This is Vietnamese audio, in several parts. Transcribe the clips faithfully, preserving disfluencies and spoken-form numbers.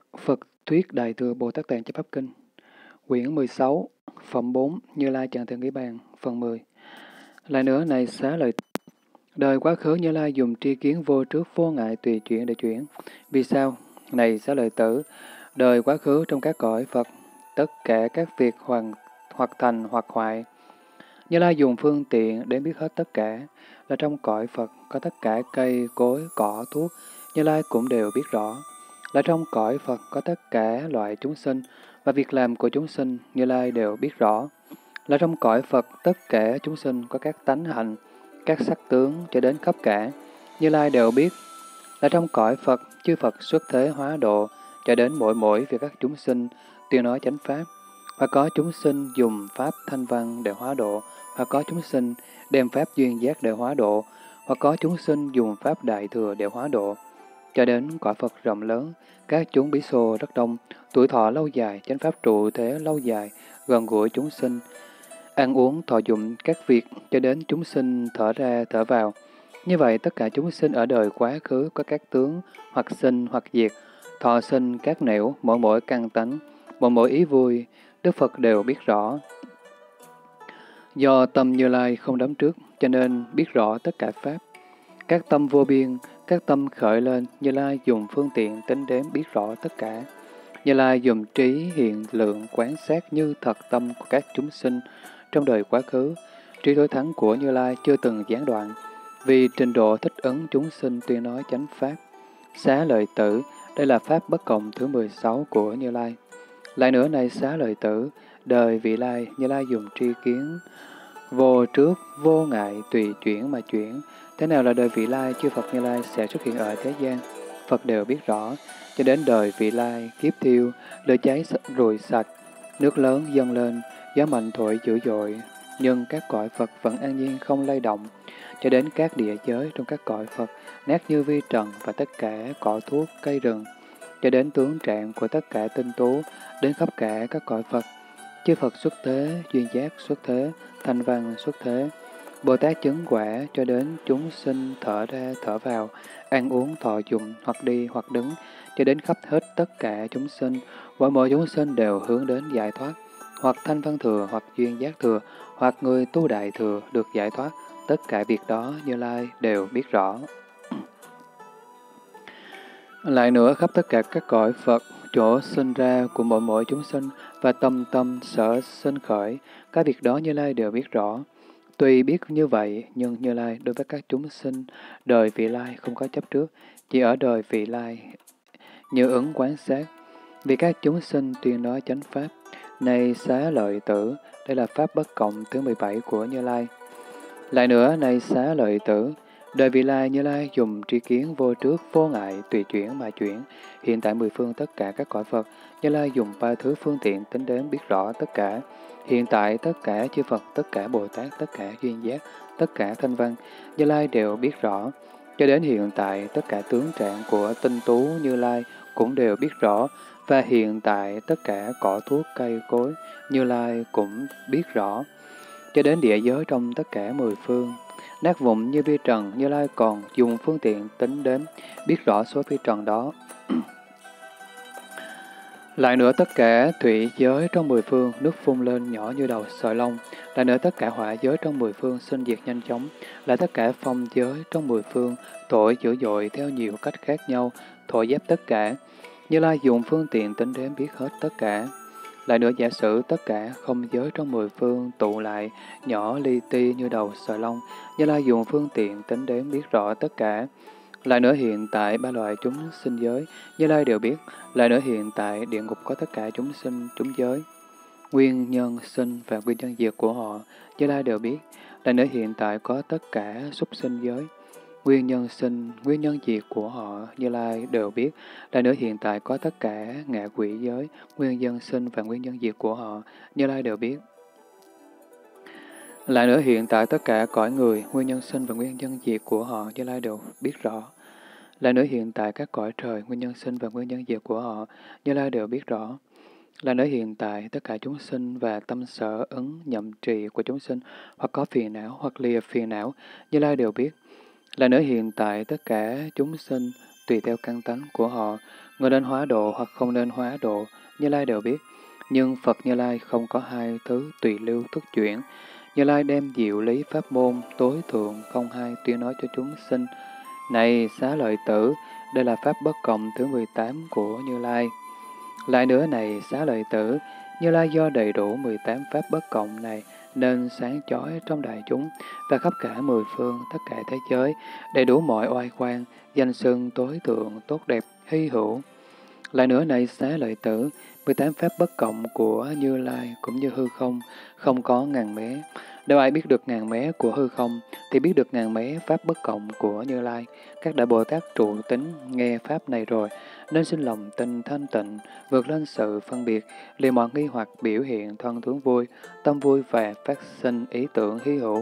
Phật Thuyết Đại Thừa Bồ Tát Tạng Chánh Pháp Kinh, quyển mười sáu, phẩm bốn, Như Lai Tràng Tiền Nghĩ Bàn, phần mười. Lại nữa này xá lợi, đời quá khứ Như Lai dùng tri kiến vô trước vô ngại tùy chuyển để chuyển. Vì sao? Này xá lợi tử, đời quá khứ trong các cõi Phật, tất cả các việc hoàn hoặc thành hoặc hoại, Như Lai dùng phương tiện để biết hết tất cả. Là trong cõi Phật có tất cả cây, cối, cỏ, thuốc, Như Lai cũng đều biết rõ. Là trong cõi Phật có tất cả loại chúng sinh và việc làm của chúng sinh, Như Lai đều biết rõ. Là trong cõi Phật tất cả chúng sinh có các tánh hạnh, các sắc tướng cho đến khắp cả, Như Lai đều biết. Là trong cõi Phật, chư Phật xuất thế hóa độ cho đến mỗi mỗi việc các chúng sinh tuyên nói chánh pháp, và có chúng sinh dùng pháp thanh văn để hóa độ, hoặc có chúng sinh đem pháp duyên giác để hóa độ, hoặc có chúng sinh dùng pháp đại thừa để hóa độ. Cho đến cõi Phật rộng lớn, các chúng bí xô rất đông, tuổi thọ lâu dài, chánh pháp trụ thế lâu dài, gần gũi chúng sinh, ăn uống thọ dụng các việc, cho đến chúng sinh thở ra thở vào. Như vậy, tất cả chúng sinh ở đời quá khứ có các tướng, hoặc sinh hoặc diệt, thọ sinh các nẻo, mỗi mỗi căn tánh, mỗi mỗi ý vui, Đức Phật đều biết rõ. Do tâm Như Lai không đắm trước, cho nên biết rõ tất cả Pháp. Các tâm vô biên, các tâm khởi lên, Như Lai dùng phương tiện tính đếm biết rõ tất cả. Như Lai dùng trí hiện lượng quán sát như thật tâm của các chúng sinh trong đời quá khứ. Trí tối thắng của Như Lai chưa từng gián đoạn, vì trình độ thích ứng chúng sinh tuyên nói chánh Pháp. Xá lợi tử, đây là Pháp bất cộng thứ mười sáu của Như Lai. Lại nữa này xá lợi tử, đời vị lai, Như Lai dùng tri kiến vô trước, vô ngại, tùy chuyển mà chuyển. Thế nào là đời vị lai, chư Phật Như Lai sẽ xuất hiện ở thế gian, Phật đều biết rõ. Cho đến đời vị lai, kiếp thiêu, lửa cháy rùi sạch, nước lớn dâng lên, gió mạnh thổi dữ dội, nhưng các cõi Phật vẫn an nhiên không lay động. Cho đến các địa giới trong các cõi Phật, nát như vi trần và tất cả cỏ thuốc, cây rừng. Cho đến tướng trạng của tất cả tinh tú, đến khắp cả các cõi Phật. Chư Phật xuất thế, duyên giác xuất thế, thanh văn xuất thế, Bồ Tát chứng quả cho đến chúng sinh thở ra thở vào, ăn uống thọ dụng, hoặc đi hoặc đứng, cho đến khắp hết tất cả chúng sinh, mỗi mỗi chúng sinh đều hướng đến giải thoát, hoặc thanh văn thừa, hoặc duyên giác thừa, hoặc người tu đại thừa được giải thoát, tất cả việc đó Như Lai đều biết rõ. Lại nữa, khắp tất cả các cõi Phật, chỗ sinh ra của mỗi mỗi chúng sinh và tâm tâm sở sinh khởi, các việc đó Như Lai đều biết rõ. Tuy biết như vậy, nhưng Như Lai đối với các chúng sinh, đời vị lai không có chấp trước, chỉ ở đời vị lai như ứng quán sát. Vì các chúng sinh tuyên nói chánh Pháp, này xá lợi tử, đây là Pháp bất cộng thứ mười bảy của Như Lai. Lại nữa, này xá lợi tử, đời vị lai Như Lai dùng tri kiến vô trước, vô ngại, tùy chuyển mà chuyển. Hiện tại mười phương tất cả các cõi Phật, Như Lai dùng ba thứ phương tiện tính đến biết rõ tất cả. Hiện tại tất cả chư Phật, tất cả Bồ Tát, tất cả duyên giác, tất cả thanh văn, Như Lai đều biết rõ. Cho đến hiện tại, tất cả tướng trạng của tinh tú Như Lai cũng đều biết rõ. Và hiện tại, tất cả cỏ thuốc, cây, cối, Như Lai cũng biết rõ. Cho đến địa giới trong tất cả mười phương, nát vụn như vi trần, Như Lai còn dùng phương tiện tính đếm, biết rõ số vi trần đó. Lại nữa tất cả thủy giới trong mười phương, nước phun lên nhỏ như đầu sợi lông. Lại nữa tất cả hỏa giới trong mười phương sinh diệt nhanh chóng. Lại tất cả phong giới trong mười phương, thổi dữ dội theo nhiều cách khác nhau, thổi dép tất cả. Như Lai dùng phương tiện tính đếm biết hết tất cả. Lại nữa giả sử tất cả không giới trong mười phương tụ lại, nhỏ li ti như đầu sợi lông, Như Lai dùng phương tiện tính đếm biết rõ tất cả. Lại nữa hiện tại ba loại chúng sinh giới, Như Lai đều biết. Lại nữa hiện tại địa ngục có tất cả chúng sinh, chúng giới. Nguyên nhân sinh và nguyên nhân diệt của họ, Như Lai đều biết. Lại nữa hiện tại có tất cả súc sinh giới. Nguyên nhân sinh, nguyên nhân diệt của họ, Như Lai đều biết. Lại nữa hiện tại có tất cả ngạ quỷ giới, nguyên nhân sinh và nguyên nhân diệt của họ, Như Lai đều biết. Lại nữa hiện tại tất cả cõi người, nguyên nhân sinh và nguyên nhân diệt của họ, Như Lai đều biết rõ. Lại nữa hiện tại các cõi trời, nguyên nhân sinh và nguyên nhân diệt của họ, Như Lai đều biết rõ. Lại nữa hiện tại tất cả chúng sinh và tâm sở ứng nhậm trì của chúng sinh, hoặc có phiền não hoặc lìa phiền não, Như Lai đều biết. Lại nữa hiện tại tất cả chúng sinh tùy theo căn tánh của họ, người nên hóa độ hoặc không nên hóa độ, Như Lai đều biết. Nhưng Phật Như Lai không có hai thứ tùy lưu thức chuyển. Như Lai đem diệu lý pháp môn tối thượng không hai tuyên nói cho chúng sinh. Này Xá Lợi Tử, đây là pháp bất cộng thứ mười tám của Như Lai. Lại nữa này Xá Lợi Tử, Như Lai do đầy đủ mười tám pháp bất cộng này nên sáng chói trong đại chúng và khắp cả mười phương tất cả thế giới, đầy đủ mọi oai quan, danh xưng tối thượng, tốt đẹp, hy hữu. Lại nữa này Xá Lợi Tử, mười tám pháp bất cộng của Như Lai cũng như hư không, không có ngàn mé. Nếu ai biết được ngàn mé của hư không, thì biết được ngàn mé pháp bất cộng của Như Lai. Các đại Bồ Tát trụ tính nghe pháp này rồi, nên sinh lòng tinh thanh tịnh, vượt lên sự phân biệt, liền mọi nghi hoặc biểu hiện thân tướng vui, tâm vui và phát sinh ý tưởng hy hữu.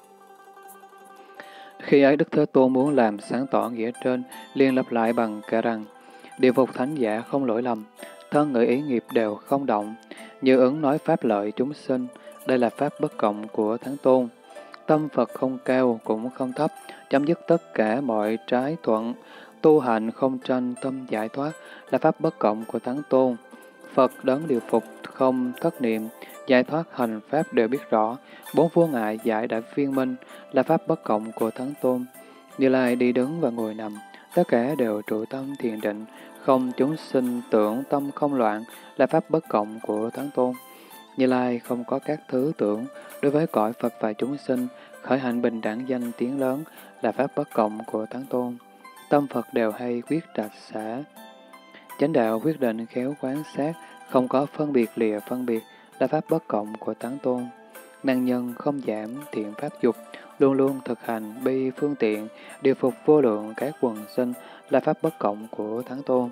Khi ấy Đức Thế Tôn muốn làm sáng tỏ nghĩa trên, liền lặp lại bằng cả rằng, địa phục thánh giả không lỗi lầm, thân ngữ ý nghiệp đều không động, như ứng nói pháp lợi chúng sinh, đây là pháp bất cộng của Thắng Tôn. Tâm Phật không cao cũng không thấp, chấm dứt tất cả mọi trái thuận, tu hành không tranh tâm giải thoát, là pháp bất cộng của Thắng Tôn. Phật đấng điều phục không thất niệm, giải thoát hành pháp đều biết rõ, bốn vô ngại giải đã viên minh, là pháp bất cộng của Thắng Tôn. Như Lai đi đứng và ngồi nằm, tất cả đều trụ tâm thiền định, không chúng sinh tưởng tâm không loạn, là pháp bất cộng của Thắng Tôn. Như Lai không có các thứ tưởng, đối với cõi Phật và chúng sinh, khởi hạnh bình đẳng danh tiếng lớn, là pháp bất cộng của Thắng Tôn. Tâm Phật đều hay quyết trạch xả. Chánh đạo quyết định khéo quán sát, không có phân biệt lìa phân biệt, là pháp bất cộng của Thắng Tôn. Năng nhân không giảm thiện pháp dục, luôn luôn thực hành bi phương tiện, điều phục vô lượng các quần sinh, là pháp bất cộng của Thắng Tôn.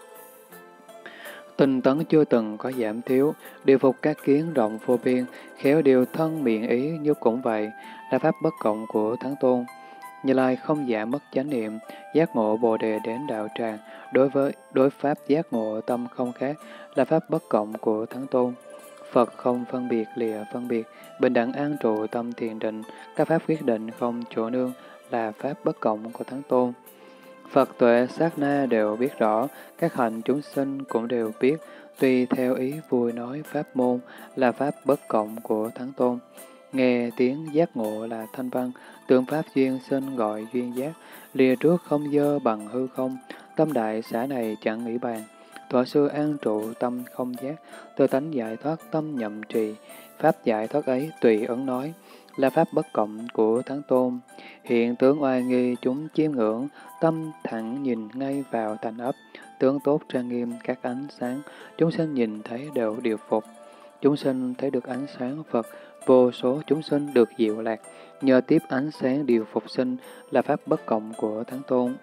Tinh tấn chưa từng có giảm thiếu, điều phục các kiến rộng vô biên, khéo điều thân miệng ý như cũng vậy, là pháp bất cộng của Thắng Tôn. Như Lai không giảm mất chánh niệm, giác ngộ Bồ Đề đến đạo tràng, đối với đối pháp giác ngộ tâm không khác, là pháp bất cộng của Thắng Tôn. Phật không phân biệt lìa phân biệt, bình đẳng an trụ tâm thiền định, các pháp quyết định không chỗ nương, là pháp bất cộng của Thắng Tôn. Phật tuệ sát na đều biết rõ, các hành chúng sinh cũng đều biết, tùy theo ý vui nói pháp môn, là pháp bất cộng của Thắng Tôn. Nghe tiếng giác ngộ là thanh văn, tượng pháp duyên sinh gọi duyên giác, lìa trước không dơ bằng hư không, tâm đại xã này chẳng nghĩ bàn. Thuở xưa an trụ tâm không giác, tự tánh giải thoát tâm nhậm trì, pháp giải thoát ấy tùy ấn nói, là pháp bất cộng của Thắng Tôn. Hiện tướng oai nghi chúng chiêm ngưỡng, tâm thẳng nhìn ngay vào thành ấp, tướng tốt trang nghiêm các ánh sáng, chúng sinh nhìn thấy đều điều phục. Chúng sinh thấy được ánh sáng Phật, vô số chúng sinh được diệu lạc, nhờ tiếp ánh sáng điều phục sinh, là pháp bất cộng của Thắng Tôn.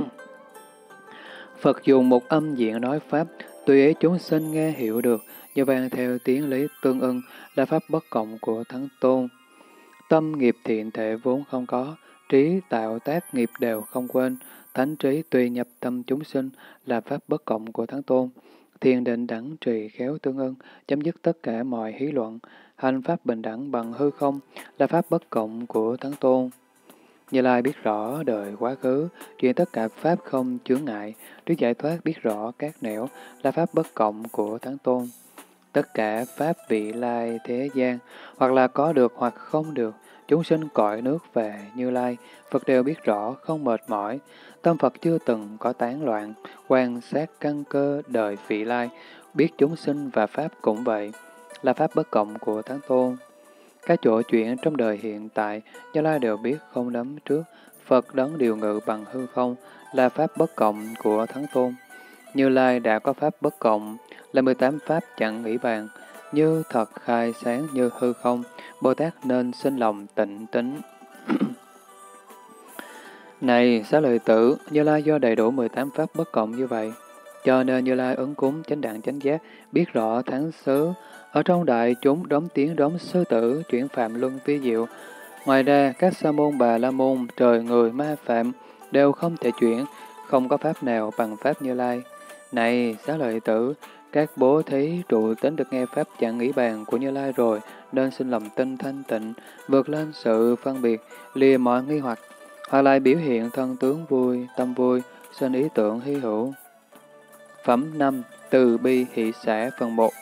Phật dùng một âm diện nói pháp, tùy ý chúng sinh nghe hiểu được, như vang theo tiếng lý tương ưng, là pháp bất cộng của Thắng Tôn. Tâm nghiệp thiện thể vốn không có, trí tạo tác nghiệp đều không quên, thánh trí tùy nhập tâm chúng sinh, là pháp bất cộng của Thắng Tôn. Thiền định đẳng trì khéo tương ưng, chấm dứt tất cả mọi hí luận, hành pháp bình đẳng bằng hư không, là pháp bất cộng của Thắng Tôn. Như Lai biết rõ đời quá khứ, chuyện tất cả pháp không chướng ngại, trí giải thoát biết rõ các nẻo, là pháp bất cộng của Thắng Tôn. Tất cả pháp vị lai thế gian, hoặc là có được hoặc không được, chúng sinh cõi nước về Như Lai, Phật đều biết rõ không mệt mỏi. Tâm Phật chưa từng có tán loạn, quan sát căn cơ đời vị lai, biết chúng sinh và pháp cũng vậy, là pháp bất cộng của Thắng Tôn. Các chỗ chuyện trong đời hiện tại, Như Lai đều biết không nắm trước, Phật đấng điều ngự bằng hư không, là pháp bất cộng của Thắng Tôn. Như Lai đã có pháp bất cộng, là mười tám pháp chẳng nghĩ bàn, như thật khai sáng như hư không, Bồ Tát nên sinh lòng tịnh tính. Này Xá Lợi Tử, Như Lai do đầy đủ mười tám pháp bất cộng như vậy, cho nên Như Lai ứng cúng chánh đẳng chánh giác, biết rõ thắng xứ, ở trong đại chúng đóng tiếng đóng sư tử, chuyển phạm luân vi diệu. Ngoài ra, các sa môn bà la môn, trời người ma phạm, đều không thể chuyển, không có pháp nào bằng pháp Như Lai. Này Xá Lợi Tử, các bố thí trụ tính được nghe pháp chẳng nghĩ bàn của Như Lai rồi, nên sinh lòng tinh thanh tịnh, vượt lên sự phân biệt, lìa mọi nghi hoặc, hoặc lại biểu hiện thân tướng vui, tâm vui, sinh ý tưởng hy hữu. Phẩm năm. Từ bi hỷ xả phần một.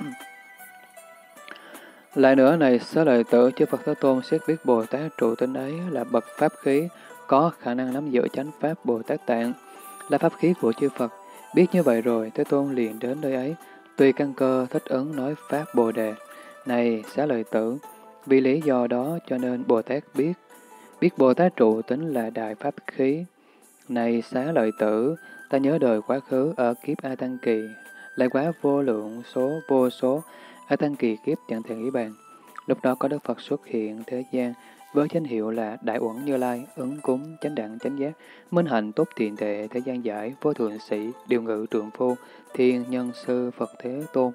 Lại nữa này, xá lợi tử, chư Phật Thế Tôn xét biết Bồ Tát trụ tinh ấy là bậc pháp khí, có khả năng nắm giữ chánh pháp Bồ Tát Tạng, là pháp khí của chư Phật. Biết như vậy rồi, Thế Tôn liền đến nơi ấy, tùy căn cơ thích ứng nói pháp Bồ Đề. Này xá lợi tử, vì lý do đó cho nên Bồ Tát biết, biết Bồ Tát trụ tính là đại pháp khí. Này xá lợi tử, ta nhớ đời quá khứ ở kiếp A Tăng Kỳ, lại quá vô lượng số vô số A Tăng Kỳ kiếp chẳng thể nghĩ bàn. Lúc đó có Đức Phật xuất hiện thế gian với danh hiệu là Đại Uẩn Như Lai, ứng cúng, chánh đẳng, chánh giác, minh hạnh, tốt thiện tệ, thế gian giải, vô thượng sĩ, điều ngự trượng phu, thiên nhân sư Phật Thế Tôn.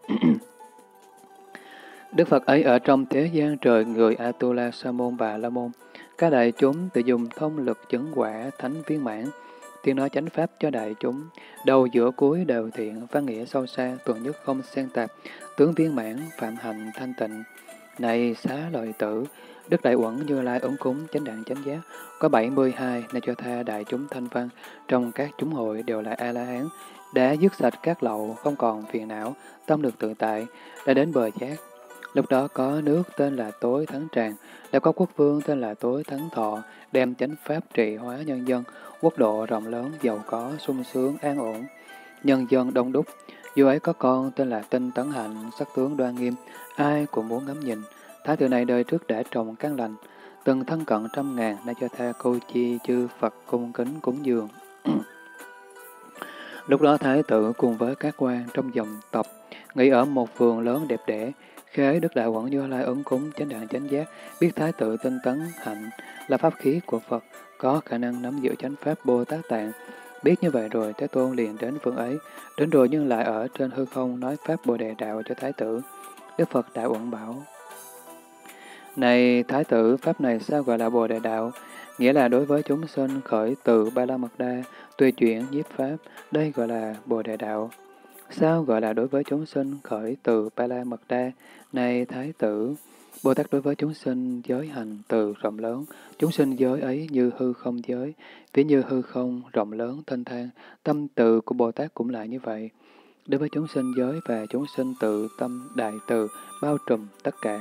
Đức Phật ấy ở trong thế gian trời người Atula, Sa môn và La môn. Các đại chúng tự dùng thông lực chứng quả thánh viên mãn, tiếng nói chánh pháp cho đại chúng, đầu giữa cuối đều thiện, văn nghĩa sâu xa, tuần nhất không xen tạp, tướng viên mãn, phạm hạnh thanh tịnh. Này xá lợi tử, Đức Đại Uẩn Như Lai ứng cúng chánh đẳng chánh giác, có bảy mươi hai này cho tha đại chúng thanh văn, trong các chúng hội đều là A-la-hán, đã dứt sạch các lậu, không còn phiền não, tâm được tự tại, đã đến bờ giác. Lúc đó có nước tên là Tối Thắng Tràng, đã có quốc vương tên là Tối Thắng Thọ, đem chánh pháp trị hóa nhân dân, quốc độ rộng lớn, giàu có, sung sướng, an ổn, nhân dân đông đúc. Vua ấy có con tên là Tinh Tấn Hạnh, sắc tướng đoan nghiêm, ai cũng muốn ngắm nhìn. Thái tử này đời trước đã trồng căn lành, từng thân cận trăm ngàn, nay cho tha câu chi chư Phật cung kính cúng dường. Lúc đó Thái tử cùng với các quan trong dòng tộc, nghỉ ở một vườn lớn đẹp đẽ, khế Đức Đại Uẩn Như Lai ứng cúng chánh đẳng chánh giác, biết Thái tử Tinh Tấn Hạnh là pháp khí của Phật, có khả năng nắm giữ chánh pháp Bồ Tát Tạng. Biết như vậy rồi, Thế Tôn liền đến phương ấy, đến rồi nhưng lại ở trên hư không nói pháp Bồ Đề Đạo cho Thái tử. Đức Phật Đại Uẩn bảo: Này Thái tử, pháp này sao gọi là Bồ Đề Đạo? Nghĩa là đối với chúng sinh khởi từ Ba La Mật Đa, tùy chuyển nhiếp pháp, đây gọi là Bồ Đề Đạo. Sao gọi là đối với chúng sinh khởi từ Ba La Mật Đa? Này Thái tử, Bồ Tát đối với chúng sinh giới hành từ rộng lớn, chúng sinh giới ấy như hư không giới, ví như hư không rộng lớn thanh thang, tâm từ của Bồ Tát cũng lại như vậy. Đối với chúng sinh giới và chúng sinh tự tâm đại từ, bao trùm tất cả.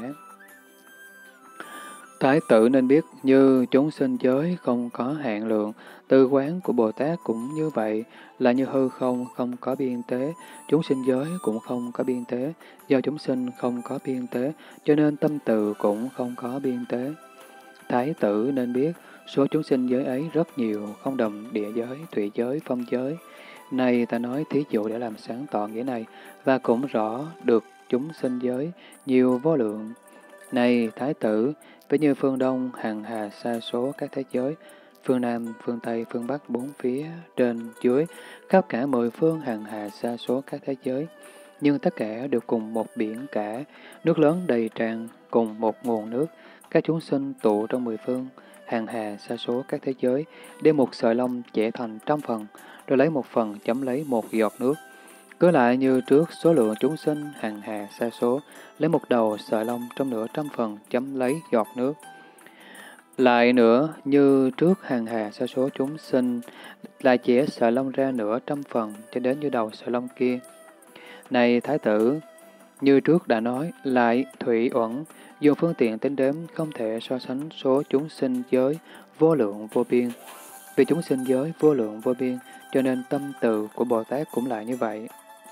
Thái tử nên biết như chúng sinh giới không có hạn lượng, tư quán của Bồ Tát cũng như vậy, là như hư không không có biên tế, chúng sinh giới cũng không có biên tế, do chúng sinh không có biên tế, cho nên tâm từ cũng không có biên tế. Thái tử nên biết số chúng sinh giới ấy rất nhiều, không đồng địa giới, thủy giới, phong giới. Này ta nói thí dụ để làm sáng tỏ nghĩa này, và cũng rõ được chúng sinh giới nhiều vô lượng. Này Thái tử, ví như phương Đông hằng hà sa số các thế giới, phương Nam, phương Tây, phương Bắc, bốn phía, trên, dưới, khắp cả mười phương hằng hà sa số các thế giới, nhưng tất cả đều cùng một biển cả, nước lớn đầy tràn, cùng một nguồn nước, các chúng sinh tụ trong mười phương, hàng hà sa số các thế giới, đem một sợi lông chẻ thành trăm phần, rồi lấy một phần chấm lấy một giọt nước. Cứ lại như trước số lượng chúng sinh hàng hà sa số, lấy một đầu sợi lông trong nửa trăm phần chấm lấy giọt nước. Lại nữa, như trước hàng hà sa số chúng sinh, lại chẻ sợi lông ra nửa trăm phần cho đến như đầu sợi lông kia. Này Thái tử, như trước đã nói, lại thủy uẩn, dùng phương tiện tính đếm không thể so sánh số chúng sinh giới vô lượng vô biên. Vì chúng sinh giới vô lượng vô biên, cho nên tâm từ của Bồ Tát cũng lại như vậy.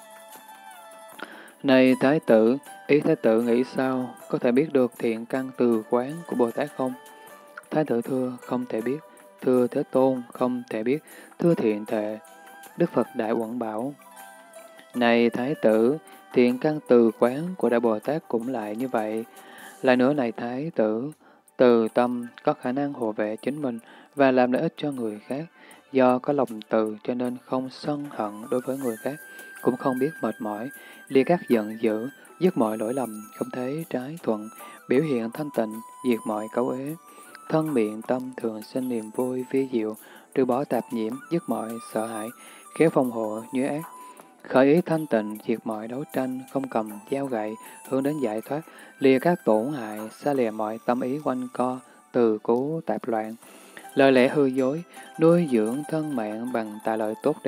Này Thái tử, ý Thái tử nghĩ sao, có thể biết được thiện căn từ quán của Bồ Tát không? Thái tử thưa, không thể biết. Thưa Thế Tôn, không thể biết. Thưa thiện thệ. Đức Phật Đại Uẩn bảo: Này Thái tử, thiện căn từ quán của Đại Bồ Tát cũng lại như vậy. Lại nữa này Thái tử, từ tâm có khả năng hộ vệ chính mình và làm lợi ích cho người khác. Do có lòng từ cho nên không sân hận đối với người khác, cũng không biết mệt mỏi, lia cắt giận dữ, dứt mọi lỗi lầm, không thấy trái thuận, biểu hiện thanh tịnh, diệt mọi cấu ế. Thân miệng tâm thường sinh niềm vui vi diệu, trừ bỏ tạp nhiễm, dứt mọi sợ hãi, khéo phòng hộ như ác. Khởi ý thanh tịnh, diệt mọi đấu tranh, không cầm dao gậy, hướng đến giải thoát, lìa các tổn hại, xa lìa mọi tâm ý quanh co, từ cứu tạp loạn. Lời lẽ hư dối, nuôi dưỡng thân mạng bằng tài lợi tốt đẹp,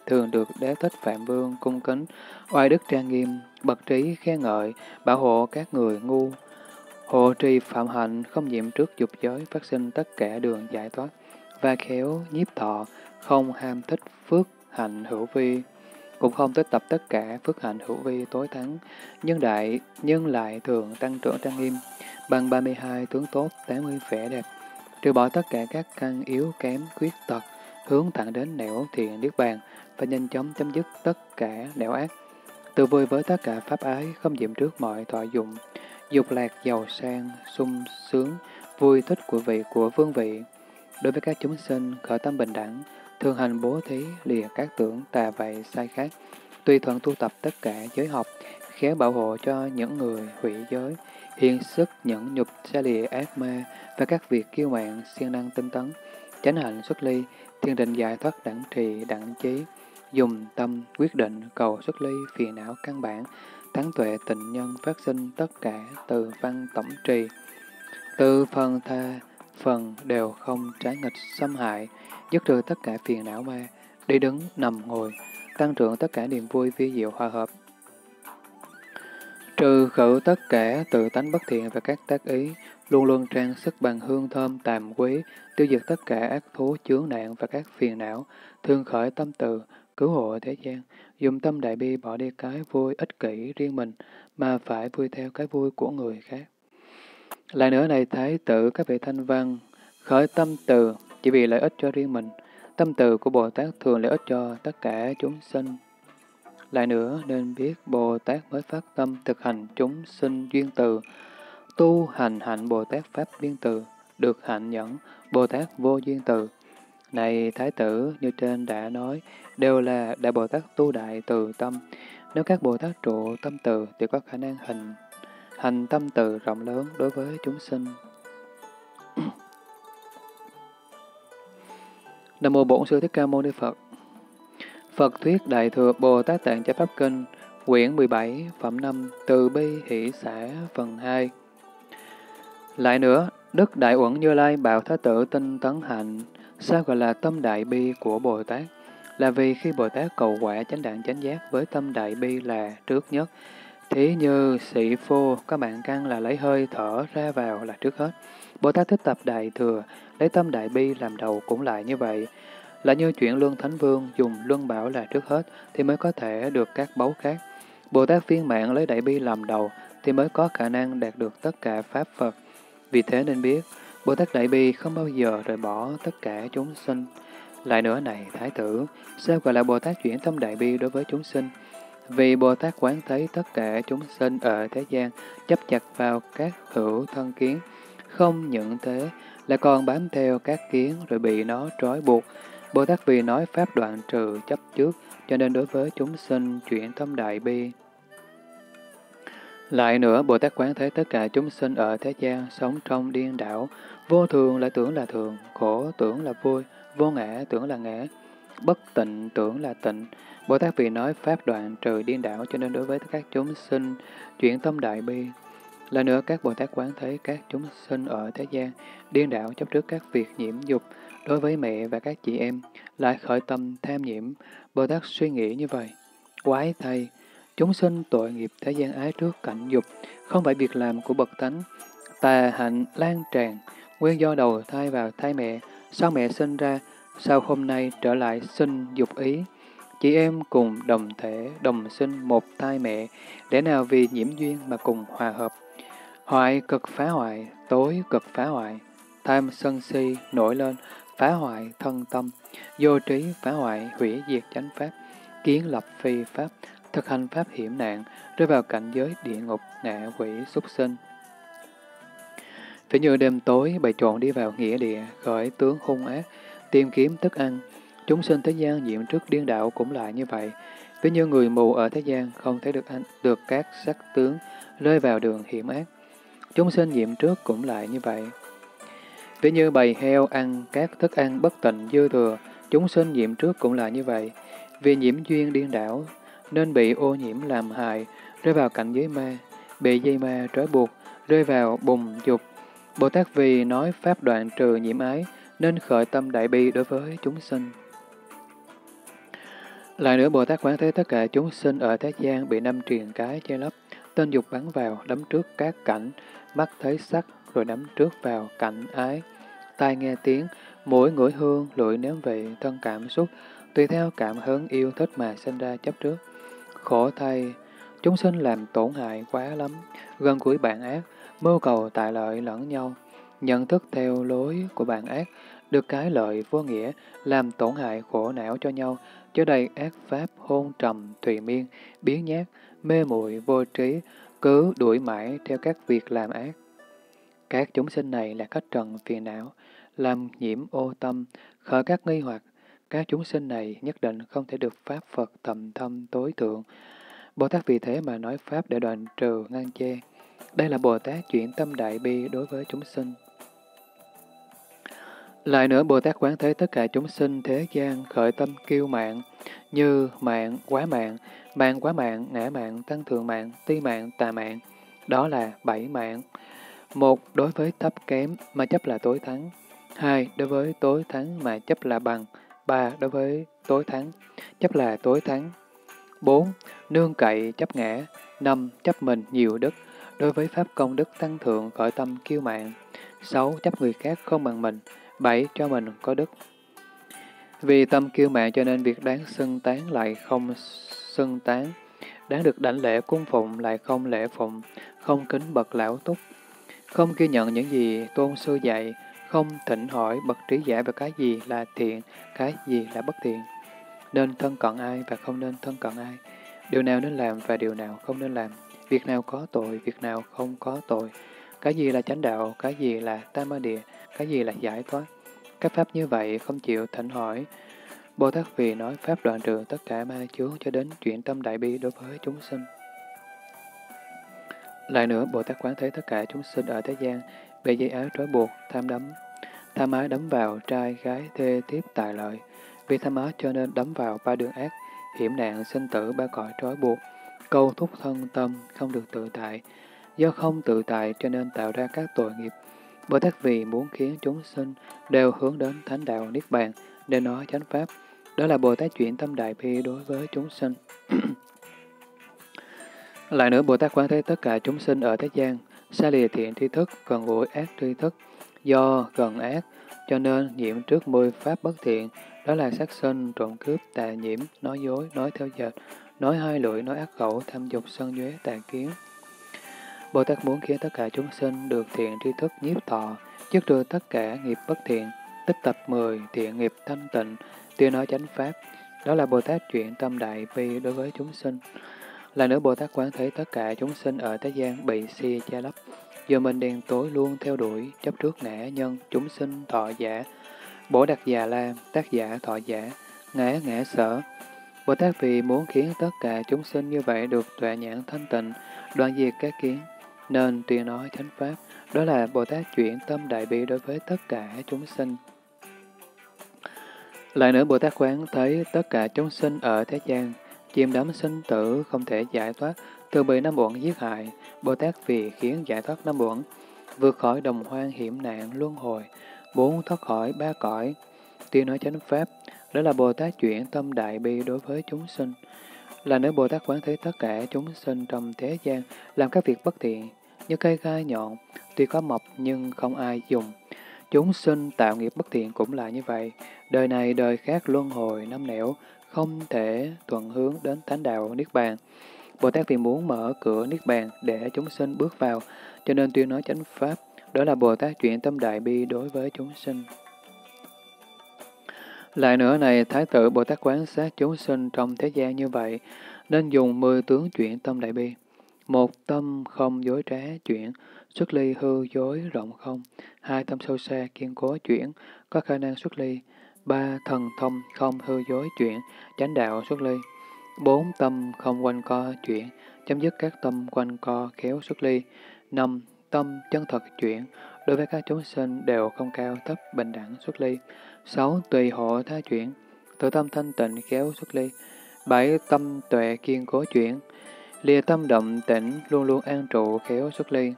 thường được Đế Thích Phạm Vương cung kính, oai đức trang nghiêm, bậc trí khen ngợi, bảo hộ các người ngu. Hộ trì phạm hạnh, không nhiễm trước dục giới, phát sinh tất cả đường giải thoát, và khéo nhiếp thọ, không ham thích phước hạnh hữu vi, cũng không tích tập tất cả phước hạnh hữu vi tối thắng, nhưng đại nhưng lại thường tăng trưởng trang nghiêm, bằng ba mươi hai tướng tốt, tám mươi vẻ đẹp, trừ bỏ tất cả các căn yếu kém khuyết tật, hướng thẳng đến nẻo thiện niết bàn, và nhanh chóng chấm dứt tất cả nẻo ác. Tự vui với tất cả pháp ái, không nhiễm trước mọi thọ dụng, dục lạc giàu sang, sung sướng, vui thích của vị của vương vị. Đối với các chúng sinh, khởi tâm bình đẳng, thường hành bố thí, lìa các tưởng tà vậy sai khác, tùy thuận tu tập tất cả giới học, khéo bảo hộ cho những người hủy giới, hiện sức nhẫn nhục xa lìa ác ma và các việc kiêu mạn, siêng năng tinh tấn, chánh hạnh xuất ly, thiền định giải thoát đẳng trì đẳng trí, dùng tâm quyết định cầu xuất ly phiền não căn bản, thắng tuệ tịnh nhân phát sinh tất cả từ văn tổng trì, từ phần tha phần đều không trái nghịch xâm hại, dứt trừ tất cả phiền não ma, đi đứng nằm ngồi, tăng trưởng tất cả niềm vui vi diệu hòa hợp, trừ khử tất cả tự tánh bất thiện và các tác ý, luôn luôn trang sức bằng hương thơm tàm quý, tiêu diệt tất cả ác thú chướng nạn và các phiền não, thường khởi tâm từ, cứu hộ thế gian, dùng tâm đại bi bỏ đi cái vui ích kỷ riêng mình, mà phải vui theo cái vui của người khác. Lại nữa này thái tử, các vị thanh văn, khởi tâm từ chỉ vì lợi ích cho riêng mình, tâm từ của Bồ Tát thường lợi ích cho tất cả chúng sinh. Lại nữa, nên biết Bồ Tát mới phát tâm thực hành chúng sinh duyên từ, tu hành hạnh Bồ Tát Pháp duyên từ, được hạnh nhẫn Bồ Tát vô duyên từ. Này Thái tử, như trên đã nói, đều là Đại Bồ Tát tu đại từ tâm. Nếu các Bồ Tát trụ tâm từ thì có khả năng hành, hành tâm từ rộng lớn đối với chúng sinh. Nam mô Bổn Sư Thích Ca Mâu Ni Phật. Phật thuyết Đại Thừa Bồ Tát Tạng Chánh Pháp Kinh, quyển mười bảy, phẩm năm, Từ bi hỷ xả, phần hai. Lại nữa, Đức Đại Uẩn Như Lai bảo Thái tử tinh tấn hạnh, sao gọi là tâm đại bi của Bồ Tát? Là vì khi Bồ Tát cầu quả chánh đẳng chánh giác với tâm đại bi là trước nhất. Thí như sĩ phô, các bạn căn là lấy hơi thở ra vào là trước hết. Bồ Tát Thích Tập Đại Thừa, lấy tâm đại bi làm đầu cũng lại như vậy. Là như chuyện Luân Thánh Vương dùng Luân Bảo là trước hết thì mới có thể được các báu khác. Bồ Tát viên mãn lấy đại bi làm đầu thì mới có khả năng đạt được tất cả Pháp Phật. Vì thế nên biết, Bồ Tát Đại Bi không bao giờ rời bỏ tất cả chúng sinh. Lại nữa này, Thái tử, sao gọi là Bồ Tát chuyển tâm đại bi đối với chúng sinh? Vì Bồ Tát quán thấy tất cả chúng sinh ở thế gian chấp chặt vào các hữu thân kiến, không những thế lại còn bám theo các kiến rồi bị nó trói buộc. Bồ Tát vì nói pháp đoạn trừ chấp trước, cho nên đối với chúng sinh chuyển tâm đại bi. Lại nữa, Bồ Tát quán thấy tất cả chúng sinh ở thế gian sống trong điên đảo, vô thường lại tưởng là thường, khổ tưởng là vui, vô ngã tưởng là ngã, bất tịnh tưởng là tịnh. Bồ Tát vì nói pháp đoạn trừ điên đảo, cho nên đối với các chúng sinh chuyển tâm đại bi. Lại nữa, các Bồ Tát quán thấy các chúng sinh ở thế gian điên đảo chấp trước các việc nhiễm dục, đối với mẹ và các chị em lại khởi tâm tham nhiễm. Bồ Tát suy nghĩ như vậy: quái thay, chúng sinh tội nghiệp thế gian ái trước cảnh dục, không phải việc làm của bậc tánh. Tà hạnh lan tràn, nguyên do đầu thai vào thai mẹ, sau mẹ sinh ra, sau hôm nay trở lại sinh dục ý. Chị em cùng đồng thể, đồng sinh một thai mẹ, để nào vì nhiễm duyên mà cùng hòa hợp. Hoại cực phá hoại, tối cực phá hoại, tham sân si nổi lên, phá hoại thân tâm, vô trí phá hoại, hủy diệt chánh pháp, kiến lập phi pháp, thực hành pháp hiểm nạn, rơi vào cảnh giới địa ngục, ngạ quỷ, súc sinh. Phải như đêm tối, bầy trộn đi vào nghĩa địa, khởi tướng hung ác, tìm kiếm thức ăn. Chúng sinh thế gian nhiễm trước điên đạo cũng lại như vậy. Ví như người mù ở thế gian không thấy được, ăn, được các sắc tướng, rơi vào đường hiểm ác. Chúng sinh nhiễm trước cũng lại như vậy. Ví như bầy heo ăn các thức ăn bất tịnh dư thừa, chúng sinh nhiễm trước cũng lại như vậy. Vì nhiễm duyên điên đảo, nên bị ô nhiễm làm hại, rơi vào cảnh giới ma, bị dây ma trói buộc, rơi vào bùng dục. Bồ Tát vì nói pháp đoạn trừ nhiễm ái, nên khởi tâm đại bi đối với chúng sinh. Lại nữa, Bồ Tát quán thấy tất cả chúng sinh ở thế gian bị năm triền cái che lấp, tên dục bắn vào, đắm trước các cảnh, mắt thấy sắc, rồi đắm trước vào cảnh ái, tai nghe tiếng, mũi ngửi hương, lưỡi nếm vị, thân cảm xúc, tùy theo cảm hứng yêu thích mà sinh ra chấp trước. Khổ thay, chúng sinh làm tổn hại quá lắm, gần gũi bạn ác, mưu cầu tài lợi lẫn nhau, nhận thức theo lối của bạn ác, được cái lợi vô nghĩa, làm tổn hại khổ não cho nhau, chớ đầy ác pháp hôn trầm, thùy miên, biến nhát, mê muội vô trí, cứ đuổi mãi theo các việc làm ác. Các chúng sinh này là khách trần phiền não, làm nhiễm ô tâm, khởi các nghi hoặc. Các chúng sinh này nhất định không thể được Pháp Phật tầm thâm tối thượng. Bồ Tát vì thế mà nói Pháp để đoạn trừ ngăn chê. Đây là Bồ Tát chuyển tâm đại bi đối với chúng sinh. Lại nữa, Bồ Tát quán thế tất cả chúng sinh thế gian khởi tâm kiêu mạn, như mạng, quá mạng, mạng quá mạng, ngã mạng, tăng thượng mạng, ti mạng, tà mạng. Đó là bảy mạng. Một, đối với thấp kém mà chấp là tối thắng. Hai, đối với tối thắng mà chấp là bằng. Ba, đối với tối thắng, chấp là tối thắng. Bốn, nương cậy chấp ngã. Năm, chấp mình nhiều đức. Đối với pháp công đức tăng thượng khởi tâm kiêu mạn. Sáu, chấp người khác không bằng mình. Bảy, cho mình có đức. Vì tâm kiêu mạn cho nên việc đáng xưng tán lại không xưng tán, đáng được đảnh lễ cung phụng lại không lễ phụng, không kính bậc lão túc, không ghi nhận những gì tôn sư dạy, không thỉnh hỏi bậc trí giả về cái gì là thiện, cái gì là bất thiện, nên thân cận ai và không nên thân cận ai, điều nào nên làm và điều nào không nên làm, việc nào có tội, việc nào không có tội, cái gì là chánh đạo, cái gì là tam ma địa, cái gì là giải thoát. Các pháp như vậy không chịu thỉnh hỏi. Bồ Tát vì nói pháp đoạn trừ tất cả ma chướng cho đến chuyển tâm đại bi đối với chúng sinh. Lại nữa, Bồ Tát quán thấy tất cả chúng sinh ở thế gian bị dây áo trói buộc, tham đắm, tham ái đắm vào trai, gái, thê, thiếp, tài lợi. Vì tham ái cho nên đắm vào ba đường ác, hiểm nạn, sinh tử, ba cõi trói buộc, câu thúc thân tâm, không được tự tại. Do không tự tại cho nên tạo ra các tội nghiệp. Bồ Tát vì muốn khiến chúng sinh đều hướng đến thánh đạo Niết Bàn, nên nói chánh pháp. Đó là Bồ Tát chuyển tâm đại bi đối với chúng sinh. Lại nữa, Bồ Tát quán thấy tất cả chúng sinh ở thế gian, xa lìa thiện tri thức, gần gũi ác tri thức, do gần ác, cho nên nhiễm trước mười pháp bất thiện, đó là sát sinh, trộm cướp, tà nhiễm, nói dối, nói theo dệt, nói hai lưỡi, nói ác khẩu, tham dục, sân nhuế, tà kiến. Bồ Tát muốn khiến tất cả chúng sinh được thiện tri thức nhiếp thọ, dứt trừ tất cả nghiệp bất thiện, tích tập mười thiện nghiệp thanh tịnh, tiêu nói chánh pháp, đó là Bồ Tát chuyển tâm đại bi đối với chúng sinh. Lại nữa, Bồ Tát quán thấy tất cả chúng sinh ở thế gian bị si che lấp, giờ mình đen tối luôn theo đuổi, chấp trước ngã nhân, chúng sinh thọ giả, bổ đặc già la, tác giả thọ giả, ngã ngã sở. Bồ Tát vì muốn khiến tất cả chúng sinh như vậy được tuệ nhãn thanh tịnh, đoạn diệt các kiến, nên tuyên nói chánh pháp, đó là Bồ Tát chuyển tâm đại bi đối với tất cả chúng sinh. Lại nữa, Bồ Tát quán thấy tất cả chúng sinh ở thế gian, chìm đắm sinh tử không thể giải thoát, từ bị năm uẩn giết hại. Bồ Tát vì khiến giải thoát năm uẩn, vượt khỏi đồng hoang hiểm nạn luân hồi, bốn thoát khỏi ba cõi, tuyên nói chánh pháp, đó là Bồ Tát chuyển tâm đại bi đối với chúng sinh. Là nữa, Bồ Tát quán thấy tất cả chúng sinh trong thế gian làm các việc bất thiện, như cây gai nhọn, tuy có mọc nhưng không ai dùng. Chúng sinh tạo nghiệp bất thiện cũng là như vậy, đời này đời khác luân hồi năm nẻo, không thể thuận hướng đến thánh đạo Niết Bàn. Bồ Tát vì muốn mở cửa Niết Bàn để chúng sinh bước vào, cho nên tuyên nói chánh pháp, đó là Bồ Tát chuyển tâm đại bi đối với chúng sinh. Lại nữa này, Thái tử Bồ Tát quán sát chúng sinh trong thế gian như vậy, nên dùng mười tướng chuyển tâm đại bi. Một, tâm không dối trá chuyển, xuất ly hư dối rộng không. Hai, tâm sâu xa kiên cố chuyển, có khả năng xuất ly. Ba, thần thông không hư dối chuyển, chánh đạo xuất ly. Bốn, tâm không quanh co chuyển, chấm dứt các tâm quanh co khéo xuất ly. Năm, tâm chân thật chuyển, đối với các chúng sinh đều không cao thấp bình đẳng xuất ly. Sáu, tùy hộ tha chuyển, tự tâm thanh tịnh khéo xuất ly. Bảy, tâm tuệ kiên cố chuyển, lìa tâm động tĩnh luôn luôn an trụ khéo xuất ly.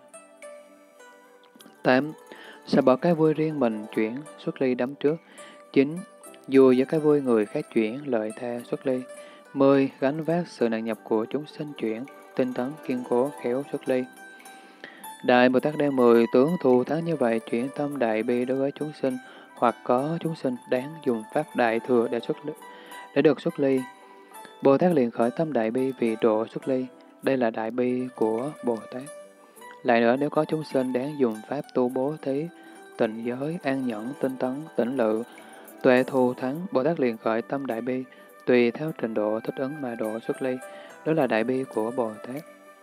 Tám, sẽ bỏ cái vui riêng mình chuyển xuất ly đắm trước. Chín, dù với cái vui người khác chuyển lợi tha xuất ly. Mười. Gánh vác sự nặng nhọc của chúng sinh chuyển, tinh tấn, kiên cố, khéo xuất ly. Đại Bồ Tát đem mười tướng thù thắng như vậy chuyển tâm đại bi đối với chúng sinh, hoặc có chúng sinh đáng dùng pháp đại thừa để xuất ly, để được xuất ly. Bồ Tát liền khởi tâm đại bi vì độ xuất ly. Đây là đại bi của Bồ Tát. Lại nữa, nếu có chúng sinh đáng dùng pháp tu bố thí, tịnh giới, an nhẫn, tinh tấn, tĩnh lự, tuệ thù thắng, Bồ Tát liền khởi tâm đại bi, tùy theo trình độ thích ứng mà độ xuất ly. Đó là đại bi của Bồ Tát.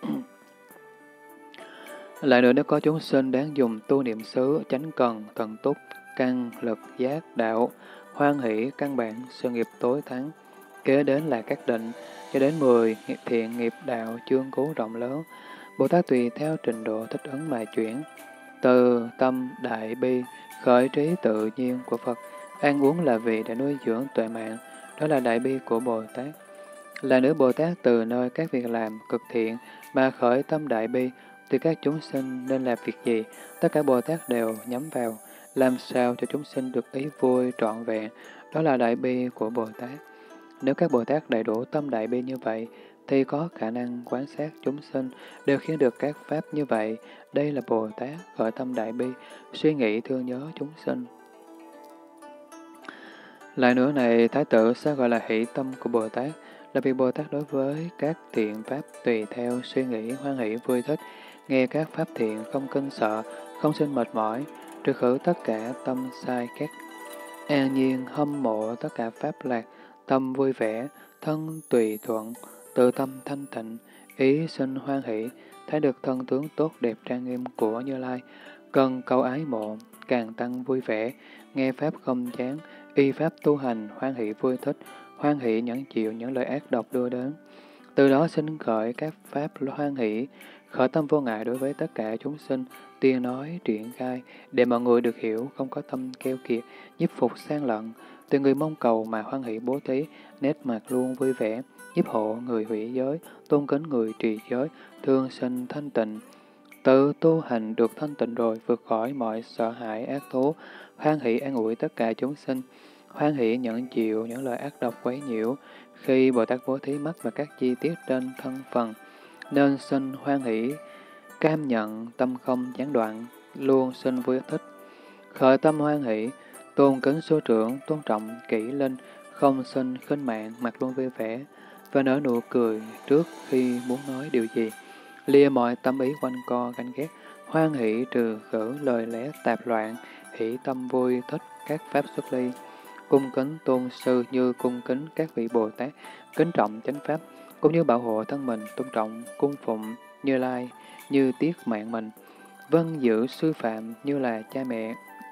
Lại nữa, nếu có chúng sinh đáng dùng tu niệm xứ, chánh cần, thần túc, căn, lực, giác, đạo, hoan hỷ, căn bản, sự nghiệp tối thắng, kế đến là các định, cho đến mười thiện nghiệp đạo chương cố rộng lớn, Bồ Tát tùy theo trình độ thích ứng mà chuyển. Từ tâm đại bi, khởi trí tự nhiên của Phật, ăn uống là vì để nuôi dưỡng tuệ mạng, đó là đại bi của Bồ Tát. Là nữa, Bồ Tát từ nơi các việc làm cực thiện mà khởi tâm đại bi, tùy các chúng sinh nên làm việc gì, tất cả Bồ Tát đều nhắm vào, làm sao cho chúng sinh được ý vui trọn vẹn, đó là đại bi của Bồ Tát. Nếu các Bồ Tát đầy đủ tâm đại bi như vậy, thì có khả năng quan sát chúng sinh, đều khiến được các pháp như vậy. Đây là Bồ Tát khởi tâm đại bi, suy nghĩ thương nhớ chúng sinh. Lại nữa này, Thái tử sao gọi là hỷ tâm của Bồ Tát? Là vì Bồ Tát đối với các thiện pháp tùy theo suy nghĩ hoan hỷ vui thích, nghe các pháp thiện không kinh sợ, không sinh mệt mỏi, trừ khử tất cả tâm sai khác, an nhiên hâm mộ tất cả pháp lạc, tâm vui vẻ, thân tùy thuận, tự tâm thanh tịnh, ý sinh hoan hỷ, thấy được thân tướng tốt đẹp trang nghiêm của Như Lai, cần cầu ái mộ, càng tăng vui vẻ, nghe pháp không chán, y pháp tu hành, hoan hỷ vui thích, hoan hỷ nhẫn chịu những lời ác độc đưa đến. Từ đó sinh khởi các pháp hoan hỷ, khởi tâm vô ngại đối với tất cả chúng sinh, tiên nói, triển khai, để mọi người được hiểu, không có tâm keo kiệt, nhiếp phục sang lận, từ người mong cầu mà hoan hỷ bố thí, nét mặt luôn vui vẻ, nhiếp hộ người hủy giới, tôn kính người trì giới, thương sinh thanh tịnh. Tự tu hành được thanh tịnh rồi, vượt khỏi mọi sợ hãi ác thú, hoan hỷ an ủi tất cả chúng sinh, hoan hỷ nhận chịu những lời ác độc quấy nhiễu. Khi Bồ Tát bố thí mắt và các chi tiết trên thân phần, nên sinh hoan hỷ, cam nhận, tâm không gián đoạn, luôn sinh vui thích. Khởi tâm hoan hỷ, tôn kính số trưởng, tôn trọng kỹ linh, không sinh khinh mạng, mặt luôn vui vẻ, và nở nụ cười trước khi muốn nói điều gì. Lìa mọi tâm ý quanh co ganh ghét, hoan hỷ trừ khử lời lẽ tạp loạn, hỷ tâm vui thích các pháp xuất ly. Cung kính tôn sư như cung kính các vị Bồ Tát, kính trọng chánh pháp, cũng như bảo hộ thân mình, tôn trọng cung phụng Như Lai như tiết mạng mình, vâng giữ sư phạm như là cha mẹ.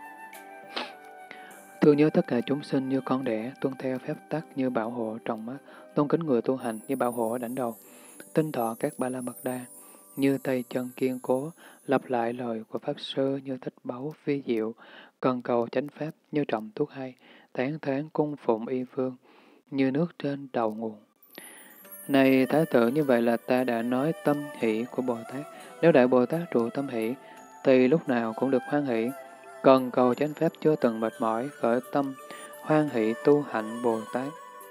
Thương nhớ tất cả chúng sinh như con đẻ, tuân theo phép tắc như bảo hộ tròng mắt, tôn kính người tu hành như bảo hộ đảnh đầu, tinh thọ các ba la mật đa, như tay chân kiên cố, lặp lại lời của Pháp Sư như thích báu vi diệu, cần cầu chánh pháp như trọng thuốc hay, tán thán cung phụng y phương, như nước trên đầu nguồn. Này Thái tử, như vậy là ta đã nói tâm hỷ của Bồ Tát. Nếu Đại Bồ Tát trụ tâm hỷ, thì lúc nào cũng được hoan hỷ, cần cầu chánh pháp chưa từng mệt mỏi, khởi tâm hoan hỷ tu hạnh Bồ Tát.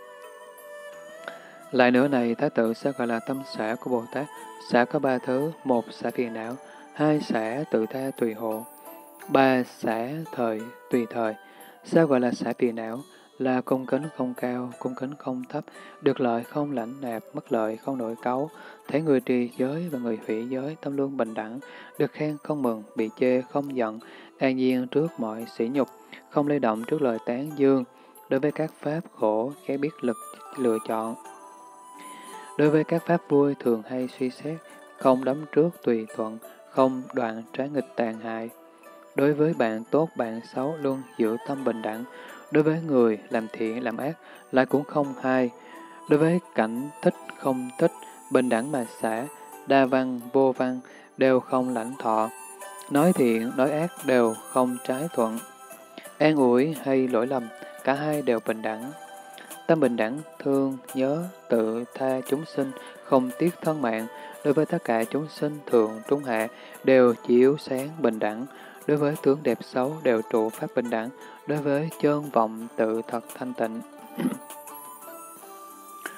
Lại nữa này, Thái tử sẽ gọi là tâm xả của Bồ Tát. Xả có ba thứ: một xả phiền não, hai xả tự tha tùy hộ, ba xả thời tùy thời. Sao gọi là xả phiền não? Là cung kính không cao, cung kính không thấp, được lợi không lãnh nạp, mất lợi không nổi cáu, thấy người trì giới và người hủy giới tâm luôn bình đẳng, được khen không mừng, bị chê không giận, an nhiên trước mọi sỉ nhục, không lay động trước lời tán dương, đối với các pháp khổ khéo biết lực lựa chọn. Đối với các pháp vui thường hay suy xét, không đắm trước tùy thuận, không đoạn trái nghịch tàn hại. Đối với bạn tốt, bạn xấu luôn giữ tâm bình đẳng. Đối với người làm thiện, làm ác lại cũng không hay. Đối với cảnh thích, không thích, bình đẳng mà xả, đa văn, vô văn đều không lãnh thọ. Nói thiện, nói ác đều không trái thuận. An ủi hay lỗi lầm, cả hai đều bình đẳng. Tâm bình đẳng, thương, nhớ, tự tha chúng sinh, không tiếc thân mạng. Đối với tất cả chúng sinh thượng, trung hạ đều chiếu sáng bình đẳng. Đối với tướng đẹp xấu đều trụ pháp bình đẳng. Đối với chân vọng tự thật thanh tịnh.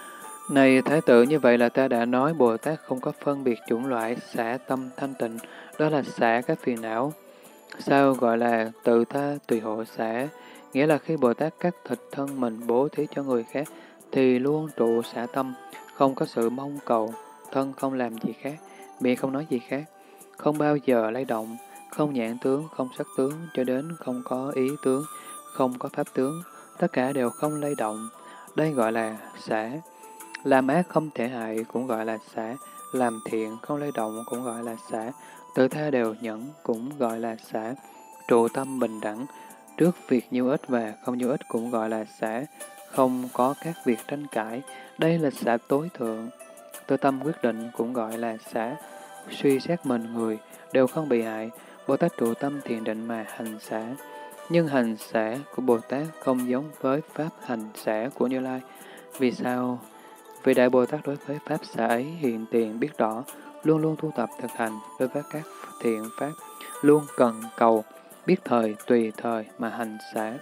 Này Thái tử, như vậy là ta đã nói Bồ Tát không có phân biệt chủng loại, xả tâm thanh tịnh, đó là xả các phiền não. Sao gọi là tự tha tùy hộ xả? Nghĩa là khi Bồ Tát cắt thịt thân mình bố thí cho người khác, thì luôn trụ xả tâm, không có sự mong cầu, thân không làm gì khác, miệng không nói gì khác, không bao giờ lay động, không nhãn tướng, không sắc tướng, cho đến không có ý tướng, không có pháp tướng, tất cả đều không lay động. Đây gọi là xả. Làm ác không thể hại cũng gọi là xả, làm thiện không lay động cũng gọi là xả, tự tha đều nhẫn cũng gọi là xả, trụ tâm bình đẳng, trước việc nhiêu ích và không nhiêu ích cũng gọi là xả, không có các việc tranh cãi, đây là xả tối thượng. Tự tâm quyết định cũng gọi là xả, suy xét mình người đều không bị hại, Bồ Tát trụ tâm thiền định mà hành xả. Nhưng hành xả của Bồ Tát không giống với pháp hành xả của Như Lai. Vì sao? Vì Đại Bồ Tát đối với Pháp xả ấy hiện tiền biết rõ, luôn luôn tu tập thực hành đối với các thiện Pháp, luôn cần cầu, biết thời tùy thời mà hành xả.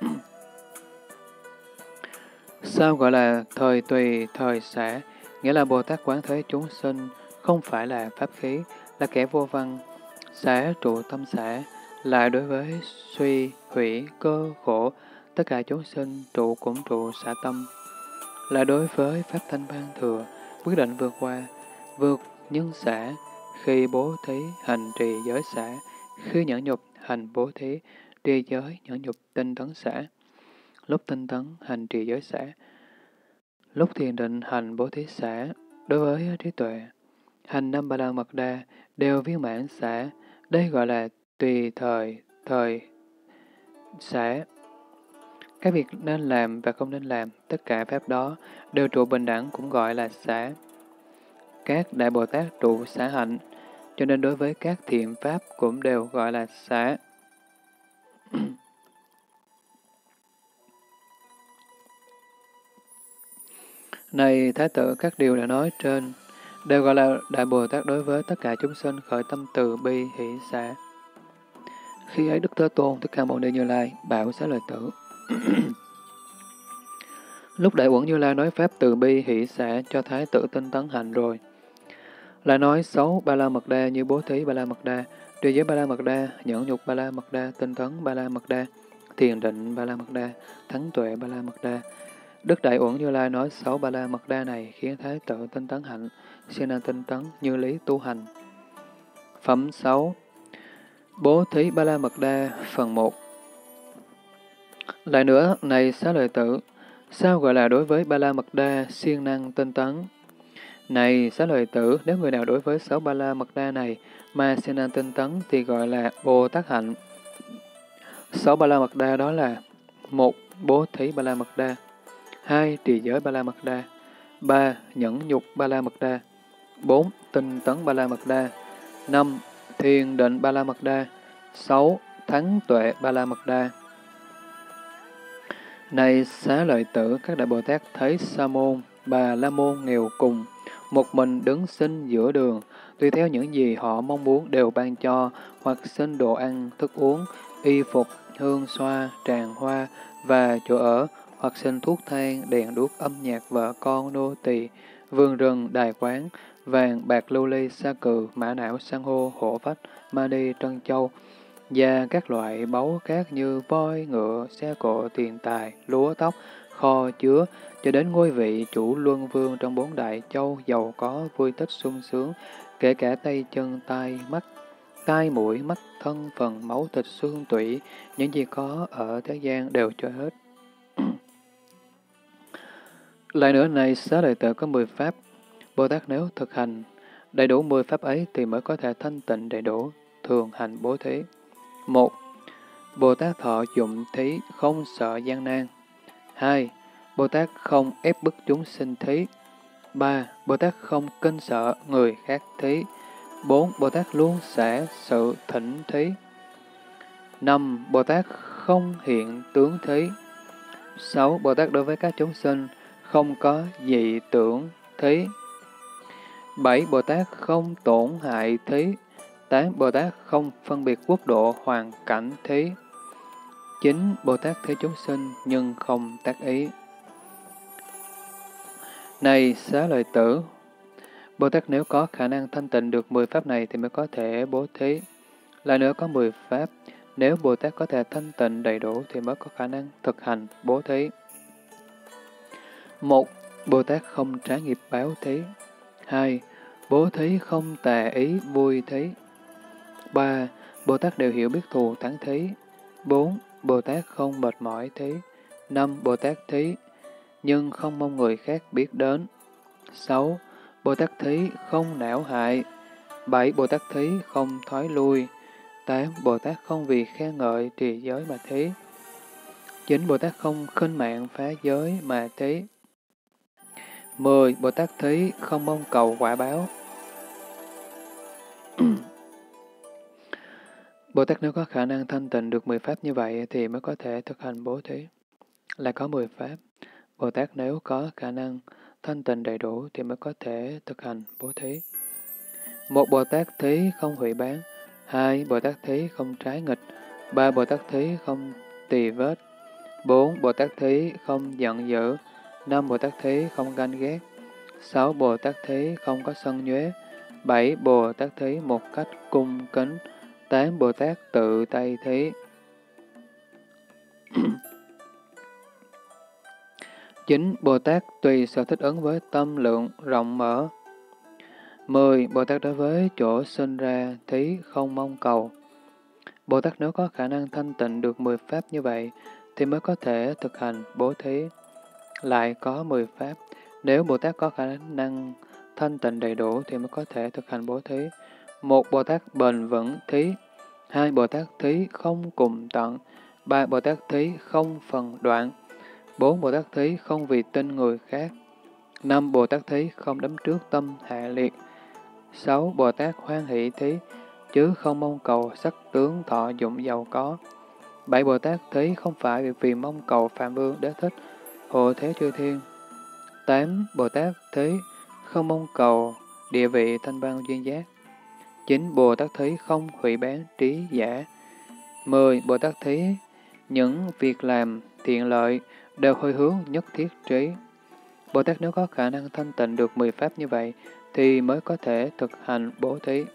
Sao gọi là thời tùy thời xả? Nghĩa là Bồ Tát quán thế chúng sinh không phải là pháp khí, là kẻ vô văn. Xả trụ tâm xả, lại đối với suy, hủy, cơ, khổ, tất cả chúng sinh trụ cũng trụ xả tâm. Là đối với Pháp Thanh Ban Thừa, quyết định vượt qua, vượt nhân xả, khi bố thí hành trì giới xả, khi nhẫn nhục hành bố thí, trì giới nhẫn nhục tinh tấn xả, lúc tinh tấn hành trì giới xả, lúc thiền định hành bố thí xả, đối với trí tuệ, hành năm ba la mật đa, đều viên mãn xả, đây gọi là tùy thời, thời xả. Các việc nên làm và không nên làm, tất cả pháp đó đều trụ bình đẳng cũng gọi là xả. Các Đại Bồ Tát trụ xả hạnh, cho nên đối với các thiện pháp cũng đều gọi là xả. Này Thái tử, các điều đã nói trên đều gọi là Đại Bồ Tát đối với tất cả chúng sinh khởi tâm từ bi hỷ xả. Khi ấy Đức Thế Tôn, Thích Ca Mâu Ni Như Lai, bảo Xá Lợi Tử. Lúc Đại Uẩn Như Lai nói Pháp từ bi hỷ xả cho Thái tử tinh tấn hành rồi, lại nói xấu ba la mật đa như bố thí ba la mật đa, trì giới ba la mật đa, nhẫn nhục ba la mật đa, tinh tấn ba la mật đa, thiền định ba la mật đa, thắng tuệ ba la mật đa. Đức Đại Uẩn Như Lai nói xấu ba la mật đa này khiến Thái tử tinh tấn hạnh, siêng năng tinh tấn như lý tu hành. Phẩm sáu. Bố thí ba la mật đa phần một. Lại nữa, này Xá Lợi Tử, sao gọi là đối với ba la mật đa siêng năng tinh tấn? Này Xá Lợi Tử, nếu người nào đối với sáu ba la mật đa này mà siêng năng tinh tấn thì gọi là Bồ Tát hạnh. Sáu ba la mật đa đó là: một. Bố thí ba la mật đa. Hai. Trì giới ba la mật đa. Ba. Nhẫn nhục ba la mật đa. Bốn. Tinh tấn ba la mật đa. Năm. Thiền định ba la mật đa. Sáu. Thắng tuệ ba la mật đa. Này Xá Lợi Tử, các Đại Bồ Tát thấy Sa môn, Bà La môn nghèo cùng, một mình đứng xin giữa đường, tùy theo những gì họ mong muốn đều ban cho, hoặc xin đồ ăn, thức uống, y phục, hương xoa, tràng hoa và chỗ ở, hoặc xin thuốc thang, đèn đuốc, âm nhạc, vợ con, nô tỳ, vườn rừng, đài quán, vàng, bạc, lưu ly, sa cừ, mã não, san hô, hổ phách, ma đi, trân châu, và các loại báu khác như voi, ngựa, xe cộ, tiền tài, lúa tóc, kho chứa, cho đến ngôi vị chủ luân vương trong bốn đại châu giàu có vui thích sung sướng, kể cả tay chân, tai, mắt, tai mũi, mắt, thân, phần, máu thịt, xương tủy, những gì có ở thế gian đều cho hết. Lại nữa này, Xá Lợi Tử, có mười pháp. Bồ Tát nếu thực hành đầy đủ mười pháp ấy thì mới có thể thanh tịnh đầy đủ, thường hành bố thí. Một. Bồ Tát thọ dụng thí, không sợ gian nan. Hai. Bồ Tát không ép bức chúng sinh thí. Ba. Bồ Tát không kinh sợ người khác thí. Bốn. Bồ Tát luôn xả sự thỉnh thí. Năm. Bồ Tát không hiện tướng thí. Sáu. Bồ Tát đối với các chúng sinh không có dị tưởng thí. Bảy. Bồ Tát không tổn hại thí. Tám. Bồ Tát không phân biệt quốc độ hoàn cảnh thí. Chín. Bồ Tát thấy chúng sinh nhưng không tác ý. Này xá lợi tử, Bồ Tát nếu có khả năng thanh tịnh được mười pháp này thì mới có thể bố thí. Lại nữa có mười pháp, nếu Bồ Tát có thể thanh tịnh đầy đủ thì mới có khả năng thực hành bố thí. Một, Bồ Tát không trái nghiệp báo thí. Hai, bố thí không tà ý vui thí. Ba, Bồ Tát đều hiểu biết thù thắng thí. Bốn, Bồ Tát không mệt mỏi thí. Năm, Bồ Tát thí, nhưng không mong người khác biết đến. Sáu, Bồ Tát thí không não hại. Bảy, Bồ Tát thí không thoái lui. Tám, Bồ Tát không vì khen ngợi trì giới mà thí. Chín, Bồ Tát không khinh mạng phá giới mà thí. Mười, Bồ Tát thí không mong cầu quả báo. Bồ Tát nếu có khả năng thanh tịnh được mười pháp như vậy thì mới có thể thực hành bố thí. Là có mười pháp. Bồ Tát nếu có khả năng thanh tịnh đầy đủ thì mới có thể thực hành bố thí. Một, Bồ Tát thí không hủy bán. Hai, Bồ Tát thí không trái nghịch. Ba, Bồ Tát thí không tỳ vết. Bốn, Bồ Tát thí không giận dữ. Năm, Bồ Tát thí không ganh ghét. Sáu, Bồ Tát thí không có sân nhuế. Bảy, Bồ Tát thí một cách cung kính. Tám, Bồ Tát tự tay thí. Chín, Bồ Tát tùy sở thích ứng với tâm lượng rộng mở. Mười, Bồ Tát đối với chỗ sinh ra thí không mong cầu. Bồ Tát nếu có khả năng thanh tịnh được mười pháp như vậy thì mới có thể thực hành bố thí. Lại có mười pháp, nếu Bồ Tát có khả năng thanh tịnh đầy đủ thì mới có thể thực hành bố thí. Một, Bồ Tát bền vững thí. Hai, Bồ Tát thí không cùng tận. Ba, Bồ Tát thí không phần đoạn. Bốn, Bồ Tát thí không vì tin người khác. Năm, Bồ Tát thí không đắm trước tâm hạ liệt. Sáu, Bồ Tát hoan hỷ thí, chứ không mong cầu sắc tướng thọ dụng giàu có. Bảy, Bồ Tát thí không phải vì mong cầu Phạm Vương Đế Thích, hộ thế chư thiên. Tám, Bồ Tát thí không mong cầu địa vị thanh văn duyên giác. Chín, Bồ Tát thí không hủy bán trí giả. Mười, Bồ Tát thí những việc làm thiện lợi đều hơi hướng nhất thiết trí. Bồ Tát nếu có khả năng thanh tịnh được mười pháp như vậy thì mới có thể thực hành bố thí.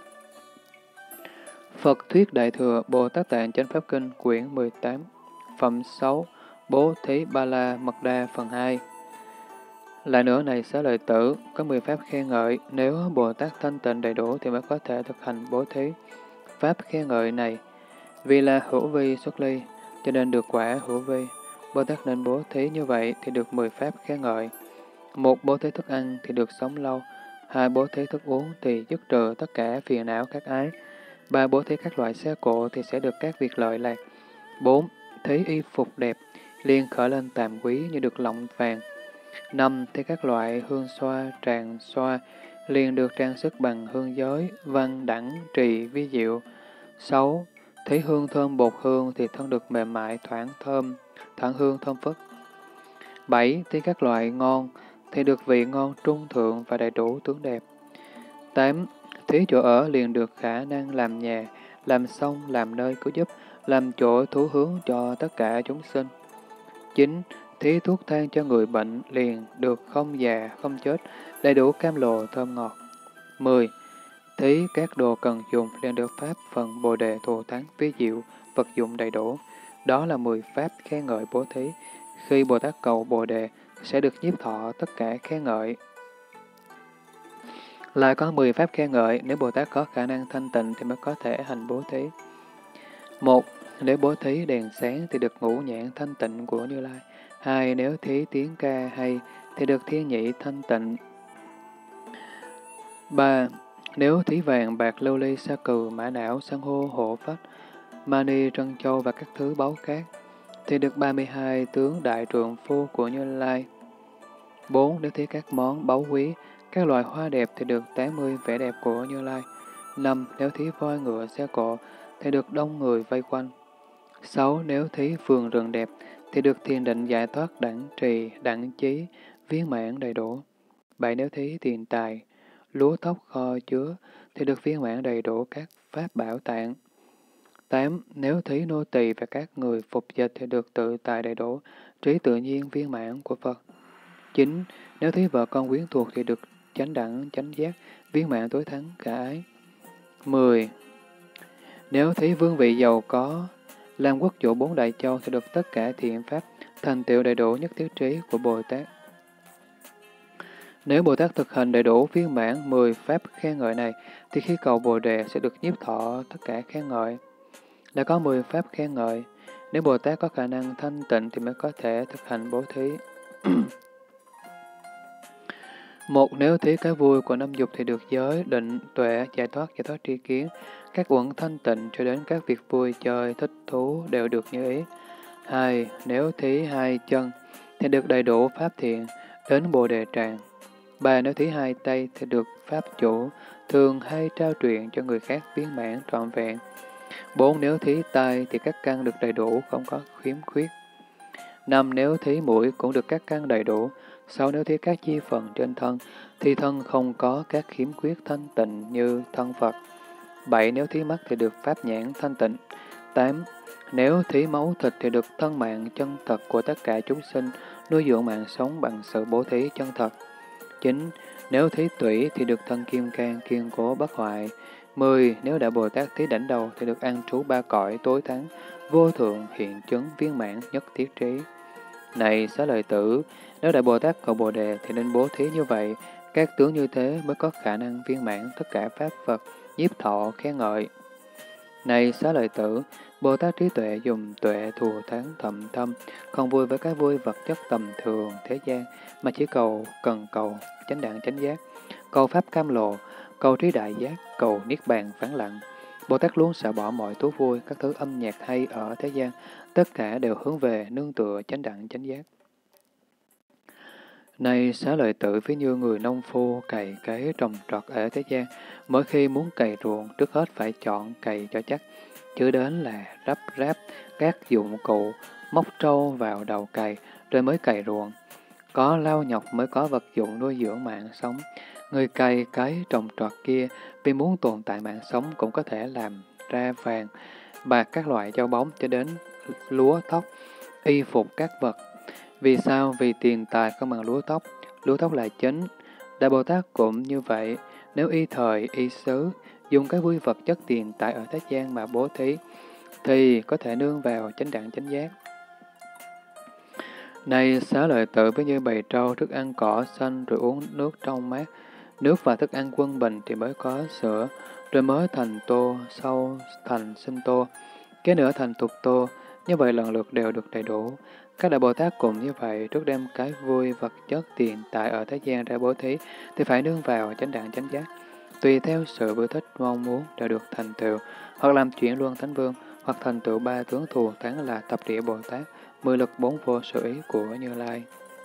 Phật Thuyết Đại Thừa Bồ Tát Tạng Chánh Pháp Kinh quyển mười tám, phẩm sáu, Bố Thí Ba La Mật Đa phần hai. Lại nữa này xá lợi tử, có mười pháp khen ngợi, nếu Bồ Tát thanh tịnh đầy đủ thì mới có thể thực hành bố thí. Pháp khen ngợi này, vì là hữu vi xuất ly, cho nên được quả hữu vi. Bồ Tát nên bố thí như vậy thì được mười pháp khen ngợi. Một, bố thí thức ăn thì được sống lâu. Hai, bố thí thức uống thì dứt trừ tất cả phiền não các ái. Ba, bố thí các loại xe cộ thì sẽ được các việc lợi lạc. Bốn, thí y phục đẹp, liền khởi lên tàm quý như được lọng vàng. Năm, thí các loại hương xoa, tràng xoa, liền được trang sức bằng hương giới, văn, đẳng, trì, vi diệu. Sáu, thí hương thơm bột hương thì thân được mềm mại, thoảng thơm, thoảng hương thơm phức. Bảy, thí các loại ngon thì được vị ngon trung thượng và đầy đủ tướng đẹp. Tám, thí chỗ ở liền được khả năng làm nhà, làm sông, làm nơi cứu giúp, làm chỗ thú hướng cho tất cả chúng sinh. Chín, thí thuốc thang cho người bệnh liền được không già, không chết, đầy đủ cam lồ thơm ngọt. Mười, thí các đồ cần dùng liền được pháp phần bồ đề thù thắng vi diệu, vật dụng đầy đủ. Đó là mười pháp khen ngợi bố thí. Khi Bồ Tát cầu bồ đề, sẽ được nhiếp thọ tất cả khen ngợi. Lại có mười pháp khen ngợi, nếu Bồ Tát có khả năng thanh tịnh thì mới có thể hành bố thí. Một, nếu bố thí đèn sáng thì được ngũ nhãn thanh tịnh của Như Lai. Hai, nếu thí tiếng ca hay thì được thiên nhị thanh tịnh. Ba, nếu thí vàng, bạc, lưu ly, sa cừ, mã não, san hô, hộ phách, mani, trân châu và các thứ báu khác, thì được ba mươi hai tướng đại trượng phu của Như Lai. Bốn, nếu thí các món báu quý, các loại hoa đẹp thì được tám mươi vẻ đẹp của Như Lai. Năm, nếu thí voi ngựa xe cộ thì được đông người vây quanh. Sáu, nếu thí vườn rừng đẹp thì được thiền định giải thoát đẳng trì, đẳng chí, viên mãn đầy đủ. Bảy, nếu thí tiền tài, lúa thóc kho chứa thì được viên mãn đầy đủ các pháp bảo tạng. Tám, nếu thí nô tỳ và các người phục dịch thì được tự tài đầy đủ, trí tự nhiên viên mãn của Phật. chín. Nếu thí vợ con quyến thuộc thì được chánh đẳng, chánh giác, viên mãn tối thắng, cả ái. mười. Nếu thí vương vị giàu có, làm quốc chủ bốn đại châu thì được tất cả thiện pháp, thành tựu đầy đủ nhất thiết trí của Bồ Tát. Nếu Bồ Tát thực hành đầy đủ viên mãn mười pháp khen ngợi này, thì khi cầu Bồ Đề sẽ được nhiếp thọ tất cả khen ngợi. Đã có mười pháp khen ngợi, nếu Bồ Tát có khả năng thanh tịnh thì mới có thể thực hành bố thí. Một, nếu thí cái vui của năm dục thì được giới, định, tuệ, giải thoát, giải thoát tri kiến, các uẩn thanh tịnh cho đến các việc vui chơi, thích thú đều được như ý. Hai, nếu thí hai chân thì được đầy đủ pháp thiện, đến Bồ Đề tràng. Ba, nếu thí hai tay thì được pháp chủ, thường hay trao truyền cho người khác viên mãn trọn vẹn. Bốn, nếu thí tai thì các căn được đầy đủ, không có khiếm khuyết. Năm, nếu thí mũi cũng được các căn đầy đủ. Sáu, nếu thí các chi phần trên thân thì thân không có các khiếm khuyết thanh tịnh như thân Phật. Bảy, nếu thí mắt thì được pháp nhãn thanh tịnh. Tám, nếu thí máu thịt thì được thân mạng chân thật của tất cả chúng sinh, nuôi dưỡng mạng sống bằng sự bố thí chân thật. Chín, nếu thí tủy thì được thân kim cang kiên cố bất hoại. Mười, nếu đã Bồ Tát thí đảnh đầu thì được an trú ba cõi tối thắng, vô thượng hiện chứng viên mãn nhất thiết trí. Này Xá Lợi Tử, nếu Đại Bồ Tát cầu Bồ Đề thì nên bố thí như vậy, các tướng như thế mới có khả năng viên mãn tất cả pháp Phật, nhiếp thọ khen ngợi. Này Xá Lợi Tử, Bồ Tát trí tuệ dùng tuệ thù thắng thậm thâm, không vui với cái vui vật chất tầm thường thế gian, mà chỉ cầu cần cầu chánh đẳng chánh giác, cầu pháp cam lộ, cầu trí đại giác, cầu niết bàn vắng lặng. Bồ Tát luôn xả bỏ mọi thú vui, các thứ âm nhạc hay ở thế gian, tất cả đều hướng về nương tựa chánh đẳng chánh giác. Này Xá Lợi Tử, ví như người nông phu cày cấy trồng trọt ở thế gian, mỗi khi muốn cày ruộng, trước hết phải chọn cày cho chắc, chứ đến là rắp ráp các dụng cụ, móc trâu vào đầu cày, rồi mới cày ruộng. Có lao nhọc mới có vật dụng nuôi dưỡng mạng sống. Người cày cấy trồng trọt kia, vì muốn tồn tại mạng sống cũng có thể làm ra vàng, bạc các loại châu báu cho đến lúa tóc, y phục các vật. Vì sao? Vì tiền tài không bằng lúa tóc, lúa tóc là chính. Đại Bồ Tát cũng như vậy, nếu y thời, y xứ, dùng cái vui vật chất tiền tài ở thế gian mà bố thí, thì có thể nương vào chánh đẳng chánh giác. Này Xá Lợi Tử, với như bầy trâu thức ăn cỏ xanh rồi uống nước trong mát, nước và thức ăn quân bình thì mới có sữa, rồi mới thành tô, sau thành sinh tô, cái nữa thành tục tô, như vậy lần lượt đều được đầy đủ. Các Đại Bồ Tát cũng như vậy, trước đem cái vui vật chất tiền tài ở thế gian ra bố thí, thì phải nương vào chánh đẳng chánh giác. Tùy theo sự vui thích mong muốn đều được thành tựu, hoặc làm chuyển luân thánh vương, hoặc thành tựu ba tướng thù thắng là tập địa Bồ Tát, mười lực bốn vô sự ý của Như Lai.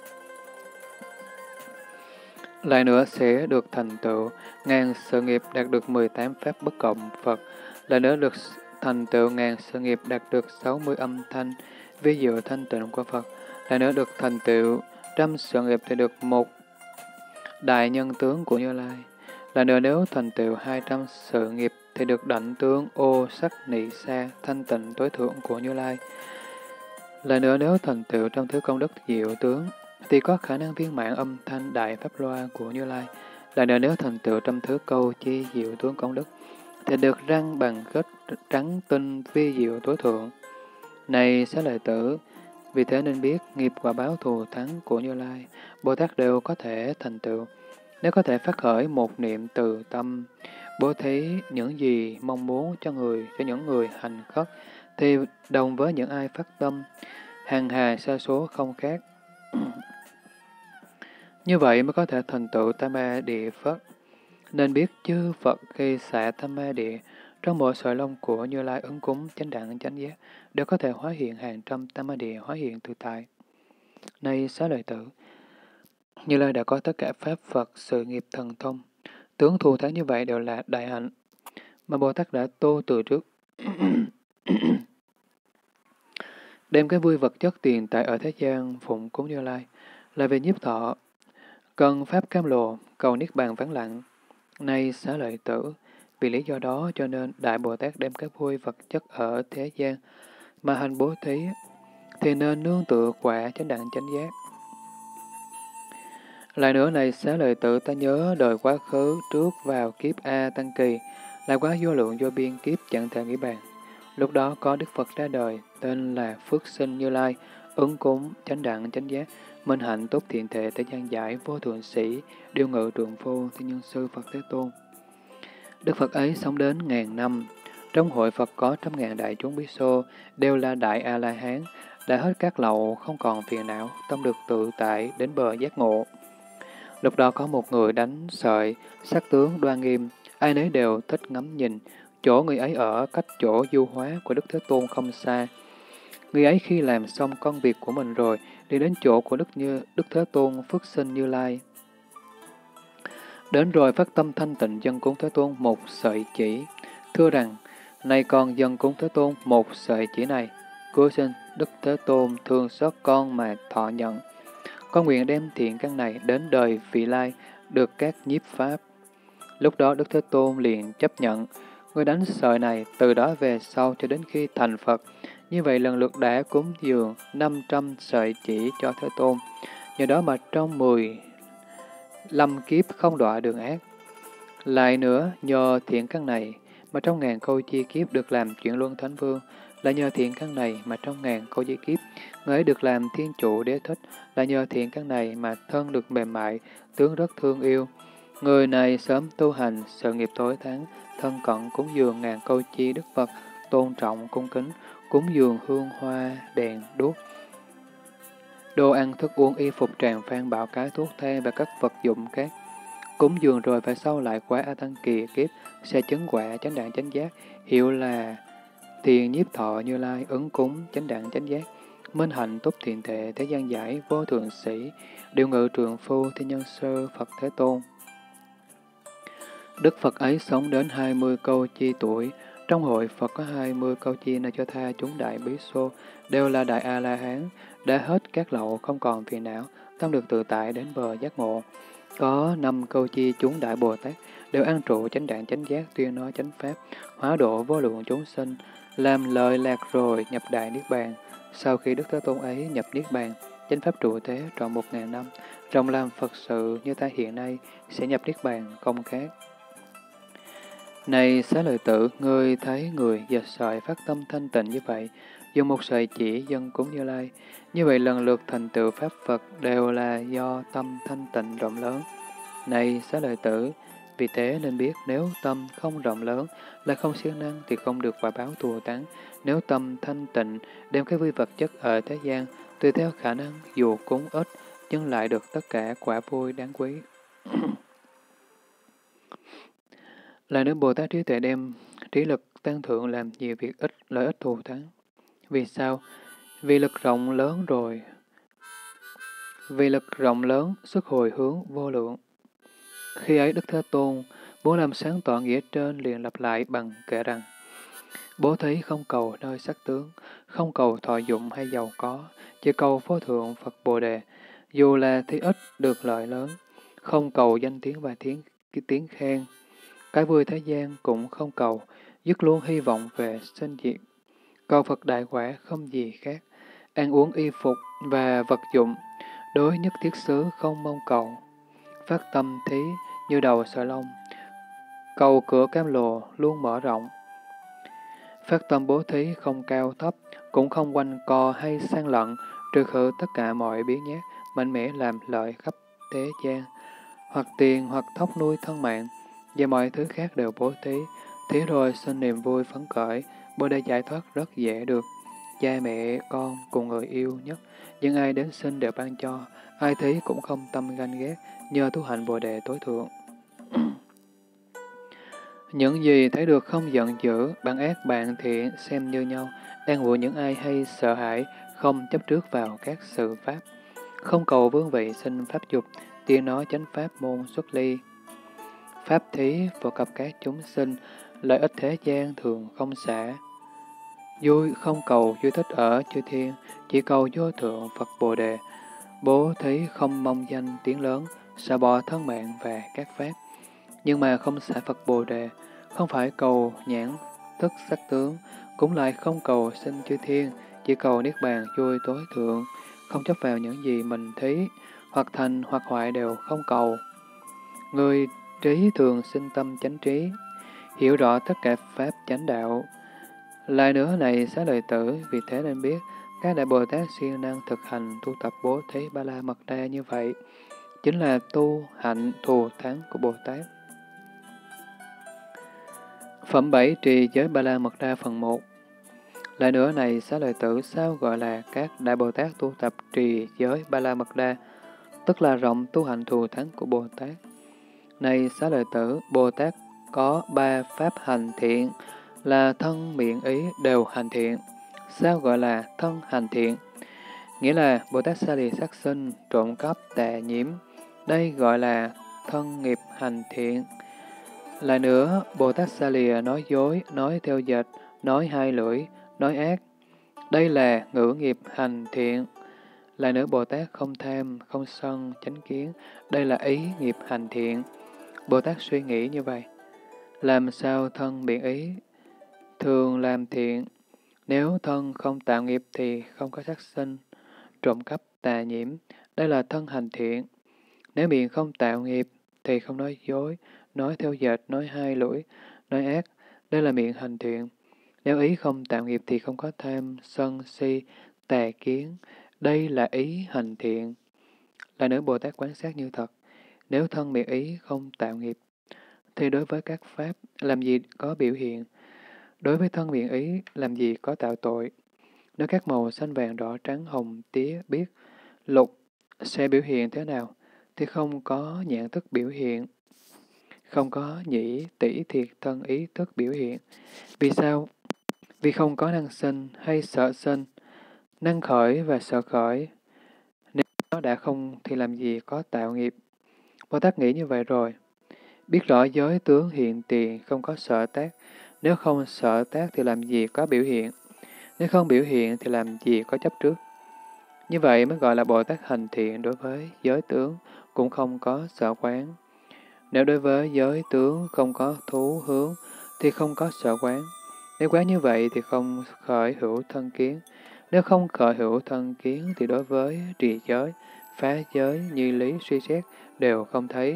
Lại nữa sẽ được thành tựu ngàn sự nghiệp đạt được mười tám pháp bất cộng Phật. Lại nữa được thành tựu ngàn sự nghiệp đạt được sáu mươi âm thanh vi diệu thanh tịnh của Phật. Lại nữa được thành tựu trăm sự nghiệp thì được một đại nhân tướng của Như Lai. Lại nữa nếu thành tựu hai trăm sự nghiệp thì được đảnh tướng ô sắc nị sa thanh tịnh tối thượng của Như Lai. Lại nữa nếu thành tựu trong thứ công đức diệu tướng thì có khả năng viên mãn âm thanh đại pháp loa của Như Lai. Lại nữa nếu thành tựu trong thứ câu chi diệu tướng công đức thì được răng bằng kết trắng tinh vi diệu tối thượng. Này Xá Lợi Tử, vì thế nên biết nghiệp quả báo thù thắng của Như Lai, Bồ Tát đều có thể thành tựu. Nếu có thể phát khởi một niệm từ tâm, bố thí những gì mong muốn cho người, cho những người hành khất, thì đồng với những ai phát tâm, hàng hà sa số không khác. Như vậy mới có thể thành tựu Tam Ma Địa Phất. Nên biết chư Phật khi xả Tam Ma Địa, trong mỗi sợi lông của Như Lai ứng cúng chánh đẳng chánh giác, đều có thể hóa hiện hàng trăm Tam Ma Địa hóa hiện tự tại. Này Xá Lợi Tử, Như Lai đã có tất cả pháp Phật, sự nghiệp thần thông, tướng thù thắng như vậy đều là đại hạnh, mà Bồ Tát đã tô từ trước. Đem cái vui vật chất tiền tại ở thế gian phụng cúng Như Lai, là về nhiếp thọ, cần pháp cam lộ, cầu niết bàn vắng lặng. Nay Xá Lợi Tử, vì lý do đó cho nên Đại Bồ Tát đem cái vui vật chất ở thế gian mà hành bố thí, thì nên nương tựa quả chánh đẳng chánh giác. Lại nữa này xá lợi tử, ta nhớ đời quá khứ trước vào kiếp A Tăng Kỳ, là quá vô lượng vô biên kiếp chẳng thể nghĩ bàn. Lúc đó có Đức Phật ra đời, tên là Phước Sinh Như Lai, ứng cúng, chánh đẳng, chánh giác, minh hạnh, tốt thiện thể, thế gian giải, vô thượng sĩ, điêu ngự trượng phu, thiên nhân sư Phật Thế Tôn. Đức Phật ấy sống đến ngàn năm. Trong hội Phật có trăm ngàn đại chúng bí xô, đều là đại A-la-hán, đã hết các lậu, không còn phiền não, tâm được tự tại, đến bờ giác ngộ. Lúc đó có một người đánh sợi, sắc tướng đoan nghiêm, ai nấy đều thích ngắm nhìn. Chỗ người ấy ở cách chỗ du hóa của Đức Thế Tôn không xa. Người ấy khi làm xong công việc của mình rồi, đi đến chỗ của Đức như Đức Thế Tôn Phước Sinh Như Lai. Đến rồi phát tâm thanh tịnh dân cúng Thế Tôn một sợi chỉ, thưa rằng, nay con dân cúng Thế Tôn một sợi chỉ này, cứu xin Đức Thế Tôn thương xót con mà thọ nhận. Con nguyện đem thiện căn này đến đời vị lai, được các nhiếp pháp. Lúc đó Đức Thế Tôn liền chấp nhận, người đánh sợi này từ đó về sau cho đến khi thành Phật. Như vậy lần lượt đã cúng dường năm trăm sợi chỉ cho Thế Tôn. Nhờ đó mà trong mười lăm kiếp không đọa đường ác. Lại nữa, nhờ thiện căn này mà trong ngàn câu chi kiếp được làm chuyển luân thánh vương. Là nhờ thiện căn này mà trong ngàn câu chi kiếp, người ấy được làm thiên chủ đế thích. Là nhờ thiện căn này mà thân được mềm mại, tướng rất thương yêu. Người này sớm tu hành, sự nghiệp tối thắng, thân cận cúng dường ngàn câu chi Đức Phật, tôn trọng cung kính, cúng dường hương hoa, đèn, đuốc, đồ ăn, thức uống, y phục, tràng phan, bảo cái, thuốc thang và các vật dụng khác. Cúng dường rồi phải sau lại quả A Tăng Kỳ kiếp, sẽ chứng quả chánh đẳng chánh giác, hiệu là thiền nhiếp thọ Như Lai, ứng cúng chánh đẳng chánh giác, minh hạnh túc thiện thể, thế gian giải, vô thượng sĩ, điều ngự trượng phu, thiên nhân sơ, Phật Thế Tôn. Đức Phật ấy sống đến hai mươi câu chi tuổi. Trong hội Phật có hai mươi câu chi Na Cho Tha chúng đại bí xô, đều là đại A-la-hán, đã hết các lậu, không còn phiền não, tâm được tự tại đến bờ giác ngộ. Có năm câu chi chúng đại Bồ Tát, đều an trụ chánh đẳng chánh giác, tuyên nói chánh pháp, hóa độ vô lượng chúng sinh, làm lợi lạc rồi nhập đại Niết Bàn. Sau khi Đức Thế Tôn ấy nhập Niết Bàn, chánh pháp trụ thế trọn một ngàn năm, rộng làm Phật sự như ta hiện nay, sẽ nhập Niết Bàn không khác. Này xá lợi tử, ngươi thấy người dệt sợi phát tâm thanh tịnh như vậy, dùng một sợi chỉ dân cúng Như Lai, như vậy lần lượt thành tựu Pháp Phật đều là do tâm thanh tịnh rộng lớn. Này xá lợi tử, vì thế nên biết nếu tâm không rộng lớn, là không siêng năng thì không được quả báo thù thắng. Nếu tâm thanh tịnh, đem cái vui vật chất ở thế gian, tùy theo khả năng dù cúng ít, nhưng lại được tất cả quả vui đáng quý. Là nếu Bồ Tát trí tuệ đem trí lực tăng thượng làm nhiều việc ít, lợi ích thù thắng. Vì sao? Vì lực rộng lớn rồi. Vì lực rộng lớn, sức hồi hướng vô lượng. Khi ấy Đức Thế Tôn muốn làm sáng tỏ nghĩa trên liền lặp lại bằng kệ rằng: Bố thí không cầu nơi sắc tướng, không cầu thọ dụng hay giàu có, chỉ cầu vô thượng Phật Bồ Đề, dù là thí ít được lợi lớn, không cầu danh tiếng và tiếng, tiếng khen. Cái vui thế gian cũng không cầu, dứt luôn hy vọng về sinh diệt. Cầu Phật đại quả không gì khác, ăn uống y phục và vật dụng, đối nhất thiết xứ không mong cầu. Phát tâm thí như đầu sợi lông, cầu cửa cam lồ luôn mở rộng. Phát tâm bố thí không cao thấp, cũng không quanh co hay sang lận, trừ khử tất cả mọi biến nhát, mạnh mẽ làm lợi khắp thế gian, hoặc tiền hoặc thóc nuôi thân mạng, và mọi thứ khác đều bố thí. Thí rồi sinh niềm vui phấn khởi, Bồ Đề giải thoát rất dễ được. Cha mẹ, con cùng người yêu nhất, những ai đến sinh đều ban cho, ai thí cũng không tâm ganh ghét, nhờ tu hành Bồ Đề tối thượng. Những gì thấy được không giận dữ, bạn ác bạn thiện xem như nhau, an ủi những ai hay sợ hãi, không chấp trước vào các sự pháp, không cầu vương vị sinh pháp dục, tiên nói chánh pháp môn xuất ly. Pháp thí phổ cập các chúng sinh, lợi ích thế gian thường không xả. Vui không cầu vui thích ở chư thiên, chỉ cầu vô thượng Phật Bồ Đề. Bố thí không mong danh tiếng lớn, xả bỏ thân mạng và các pháp. Nhưng mà không xả Phật Bồ Đề, không phải cầu nhãn thức sắc tướng, cũng lại không cầu sinh chư thiên, chỉ cầu niết bàn vui tối thượng, không chấp vào những gì mình thấy, hoặc thành hoặc hoại đều không cầu. Người trí thường sinh tâm chánh trí, hiểu rõ tất cả pháp chánh đạo. Lại nữa này xá lợi tử, vì thế nên biết, các đại Bồ Tát siêng năng thực hành tu tập bố thí ba la mật đa như vậy, chính là tu hạnh thù thắng của Bồ Tát. Phẩm bảy trì giới ba la mật đa phần một. Lại nữa này xá lợi tử, sao gọi là các đại Bồ Tát tu tập trì giới ba la mật đa, tức là rộng tu hạnh thù thắng của Bồ Tát. Này xá lợi tử, Bồ Tát có ba pháp hành thiện, là thân miệng ý đều hành thiện. Sao gọi là thân hành thiện? Nghĩa là Bồ Tát xa lìa sát sinh, trộm cắp, tà nhiễm. Đây gọi là thân nghiệp hành thiện. Lại nữa, Bồ Tát xa lìa nói dối, nói theo dệt, nói hai lưỡi, nói ác. Đây là ngữ nghiệp hành thiện. Lại nữa, Bồ Tát không tham, không sân, chánh kiến. Đây là ý nghiệp hành thiện. Bồ Tát suy nghĩ như vậy. Làm sao thân miệng ý thường làm thiện? Nếu thân không tạo nghiệp thì không có sát sinh, trộm cắp, tà nhiễm. Đây là thân hành thiện. Nếu miệng không tạo nghiệp thì không nói dối, nói theo dệt, nói hai lưỡi, nói ác. Đây là miệng hành thiện. Nếu ý không tạo nghiệp thì không có tham, sân, si, tà kiến. Đây là ý hành thiện. Lại nữa, Bồ Tát quán sát như thật. Nếu thân miệng ý không tạo nghiệp, thì đối với các pháp, làm gì có biểu hiện? Đối với thân miệng ý, làm gì có tạo tội? Nếu các màu xanh vàng đỏ trắng hồng tía biếc lục sẽ biểu hiện thế nào, thì không có nhãn thức biểu hiện, không có nhĩ tỷ thiệt thân ý thức biểu hiện. Vì sao? Vì không có năng sinh hay sợ sinh, năng khởi và sợ khởi. Nếu nó đã không thì làm gì có tạo nghiệp? Bồ Tát nghĩ như vậy rồi. Biết rõ giới tướng hiện tiền, không có sợ tác. Nếu không sợ tác thì làm gì có biểu hiện? Nếu không biểu hiện thì làm gì có chấp trước? Như vậy mới gọi là Bồ Tát hành thiện đối với giới tướng, cũng không có sợ quán. Nếu đối với giới tướng không có thú hướng, thì không có sợ quán. Nếu quán như vậy thì không khởi hữu thân kiến. Nếu không khởi hữu thân kiến thì đối với trì giới, phá giới, như lý, suy xét đều không thấy.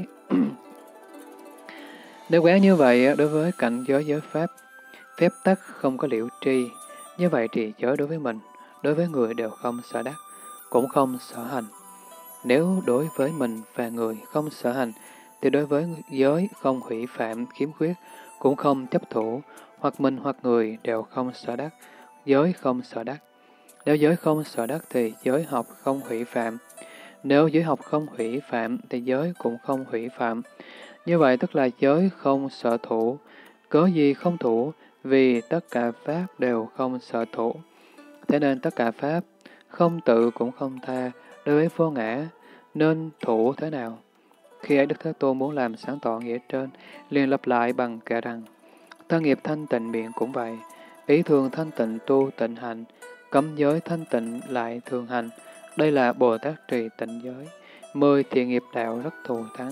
Nếu quán như vậy đối với cảnh giới giới pháp, phép tắc không có liễu tri. Như vậy trì giới đối với mình, đối với người đều không sợ đắc, cũng không sợ hành. Nếu đối với mình và người không sợ hành, thì đối với giới không hủy phạm, khiếm khuyết, cũng không chấp thủ, hoặc mình hoặc người đều không sợ đắc, giới không sợ đắc. Nếu giới không sợ đắc thì giới học không hủy phạm. Nếu giới học không hủy phạm thì giới cũng không hủy phạm. Như vậy tức là giới không sợ thủ. Cớ gì không thủ? Vì tất cả pháp đều không sợ thủ. Thế nên tất cả pháp không tự cũng không tha, đối với vô ngã, nên thủ thế nào? Khi ấy Đức Thế Tôn muốn làm sáng tỏ nghĩa trên, liền lặp lại bằng kệ rằng, thân nghiệp thanh tịnh miệng cũng vậy, ý thường thanh tịnh tu tịnh hành, cấm giới thanh tịnh lại thường hành, đây là Bồ Tát trì tịnh giới, mười thiện nghiệp đạo rất thù thắng.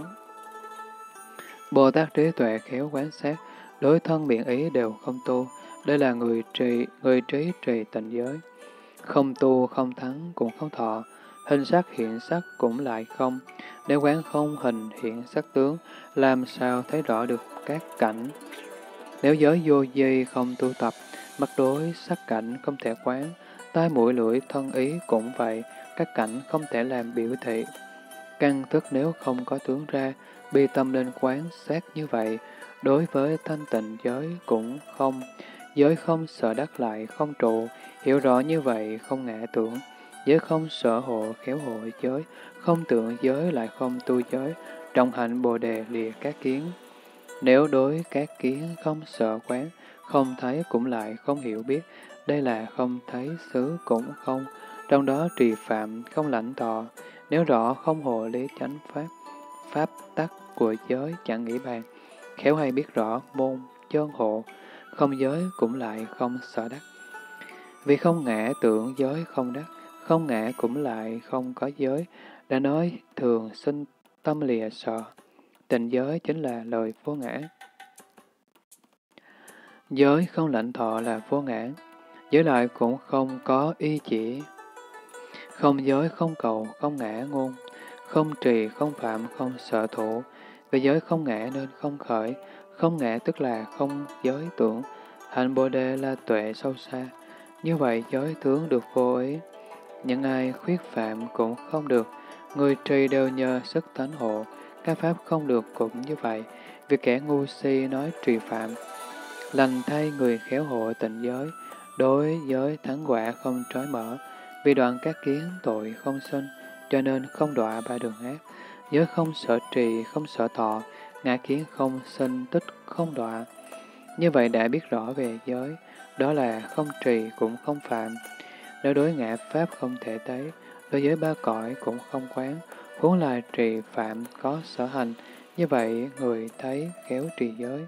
Bồ Tát trí tuệ khéo quán sát, đối thân miệng ý đều không tu, đây là người trì, người trí trì tịnh giới. Không tu, không thắng, cũng không thọ, hình sắc hiện sắc cũng lại không. Nếu quán không hình hiện sắc tướng, làm sao thấy rõ được các cảnh? Nếu giới vô vi không tu tập, mắt đối sắc cảnh không thể quán, tai mũi lưỡi thân ý cũng vậy, các cảnh không thể làm biểu thị. Căn thức nếu không có tướng ra, bi tâm nên quán sát như vậy, đối với thanh tịnh giới cũng không, giới không sợ đắc lại không trụ, hiểu rõ như vậy không ngã tưởng, giới không sở hộ khéo hộ giới, không tưởng giới lại không tu giới, trọng hạnh bồ đề lìa các kiến. Nếu đối các kiến không sợ quán, không thấy cũng lại không hiểu biết, đây là không thấy xứ cũng không, trong đó trì phạm không lãnh thọ, nếu rõ không hộ lý chánh pháp, pháp tắc của giới chẳng nghĩ bàn, khéo hay biết rõ môn chân hộ, không giới cũng lại không sợ đắc. Vì không ngã tưởng giới không đắc, không ngã cũng lại không có giới, đã nói thường sinh tâm lìa sợ. Tịnh giới chính là lời vô ngã. Giới không lãnh thọ là vô ngã, giới lại cũng không có y chỉ. Không giới không cầu, không ngã ngôn, không trì, không phạm, không sợ thủ. Vì giới không ngã nên không khởi, không ngã tức là không giới tưởng. Hạnh Bồ Đề là tuệ sâu xa. Như vậy giới tướng được vô ý. Những ai khuyết phạm cũng không được. Người trì đều nhờ sức tánh hộ. Các pháp không được cũng như vậy. Việc kẻ ngu si nói trì phạm. Lành thay người khéo hộ tịnh giới. Đối giới thắng quả không trói mở. Vì đoạn các kiến tội không sinh, cho nên không đọa ba đường ác. Giới không sợ trì, không sợ thọ. Ngã kiến không sinh, tích không đọa. Như vậy đã biết rõ về giới. Đó là không trì cũng không phạm. Nếu đối ngã pháp không thể thấy, đối với ba cõi cũng không quán, huống là trì phạm có sở hành, như vậy người thấy khéo trì giới.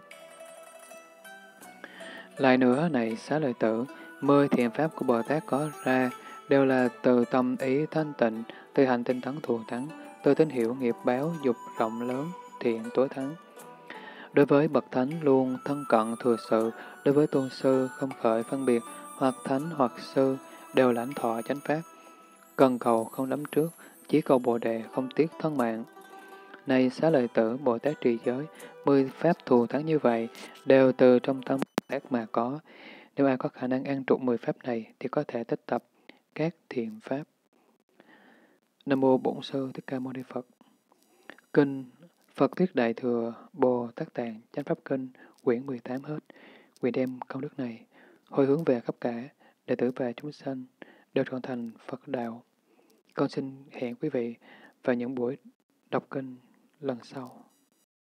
Lại nữa này xá lợi tử, mười thiện pháp của Bồ Tát có ra, đều là từ tâm ý thanh tịnh, từ hành tinh tấn thù thắng, từ tín hiểu nghiệp báo dục rộng lớn, thiện tối thắng. Đối với bậc thánh luôn thân cận thừa sự, đối với tôn sư không khởi phân biệt, hoặc thánh hoặc sư, đều lãnh thọ chánh pháp. Cần cầu không đắm trước, chỉ cầu Bồ Đề không tiếc thân mạng. Này xá lợi tử, Bồ Tát trì giới, mười pháp thù thắng như vậy, đều từ trong tâm Bồ Tát mà có. Nếu ai có khả năng ăn trụ mười pháp này, thì có thể tích tập các thiện pháp. Nam mô Bổn Sư Thích Ca Mâu Ni Phật. Kinh Phật Thuyết Đại Thừa Bồ Tát Tạng Chánh Pháp Kinh quyển mười tám hết. Nguyện đem công đức này hồi hướng về khắp cả đệ tử và chúng sanh đều trọn thành Phật đạo. Con xin hẹn quý vị vào những buổi đọc kinh lần sau.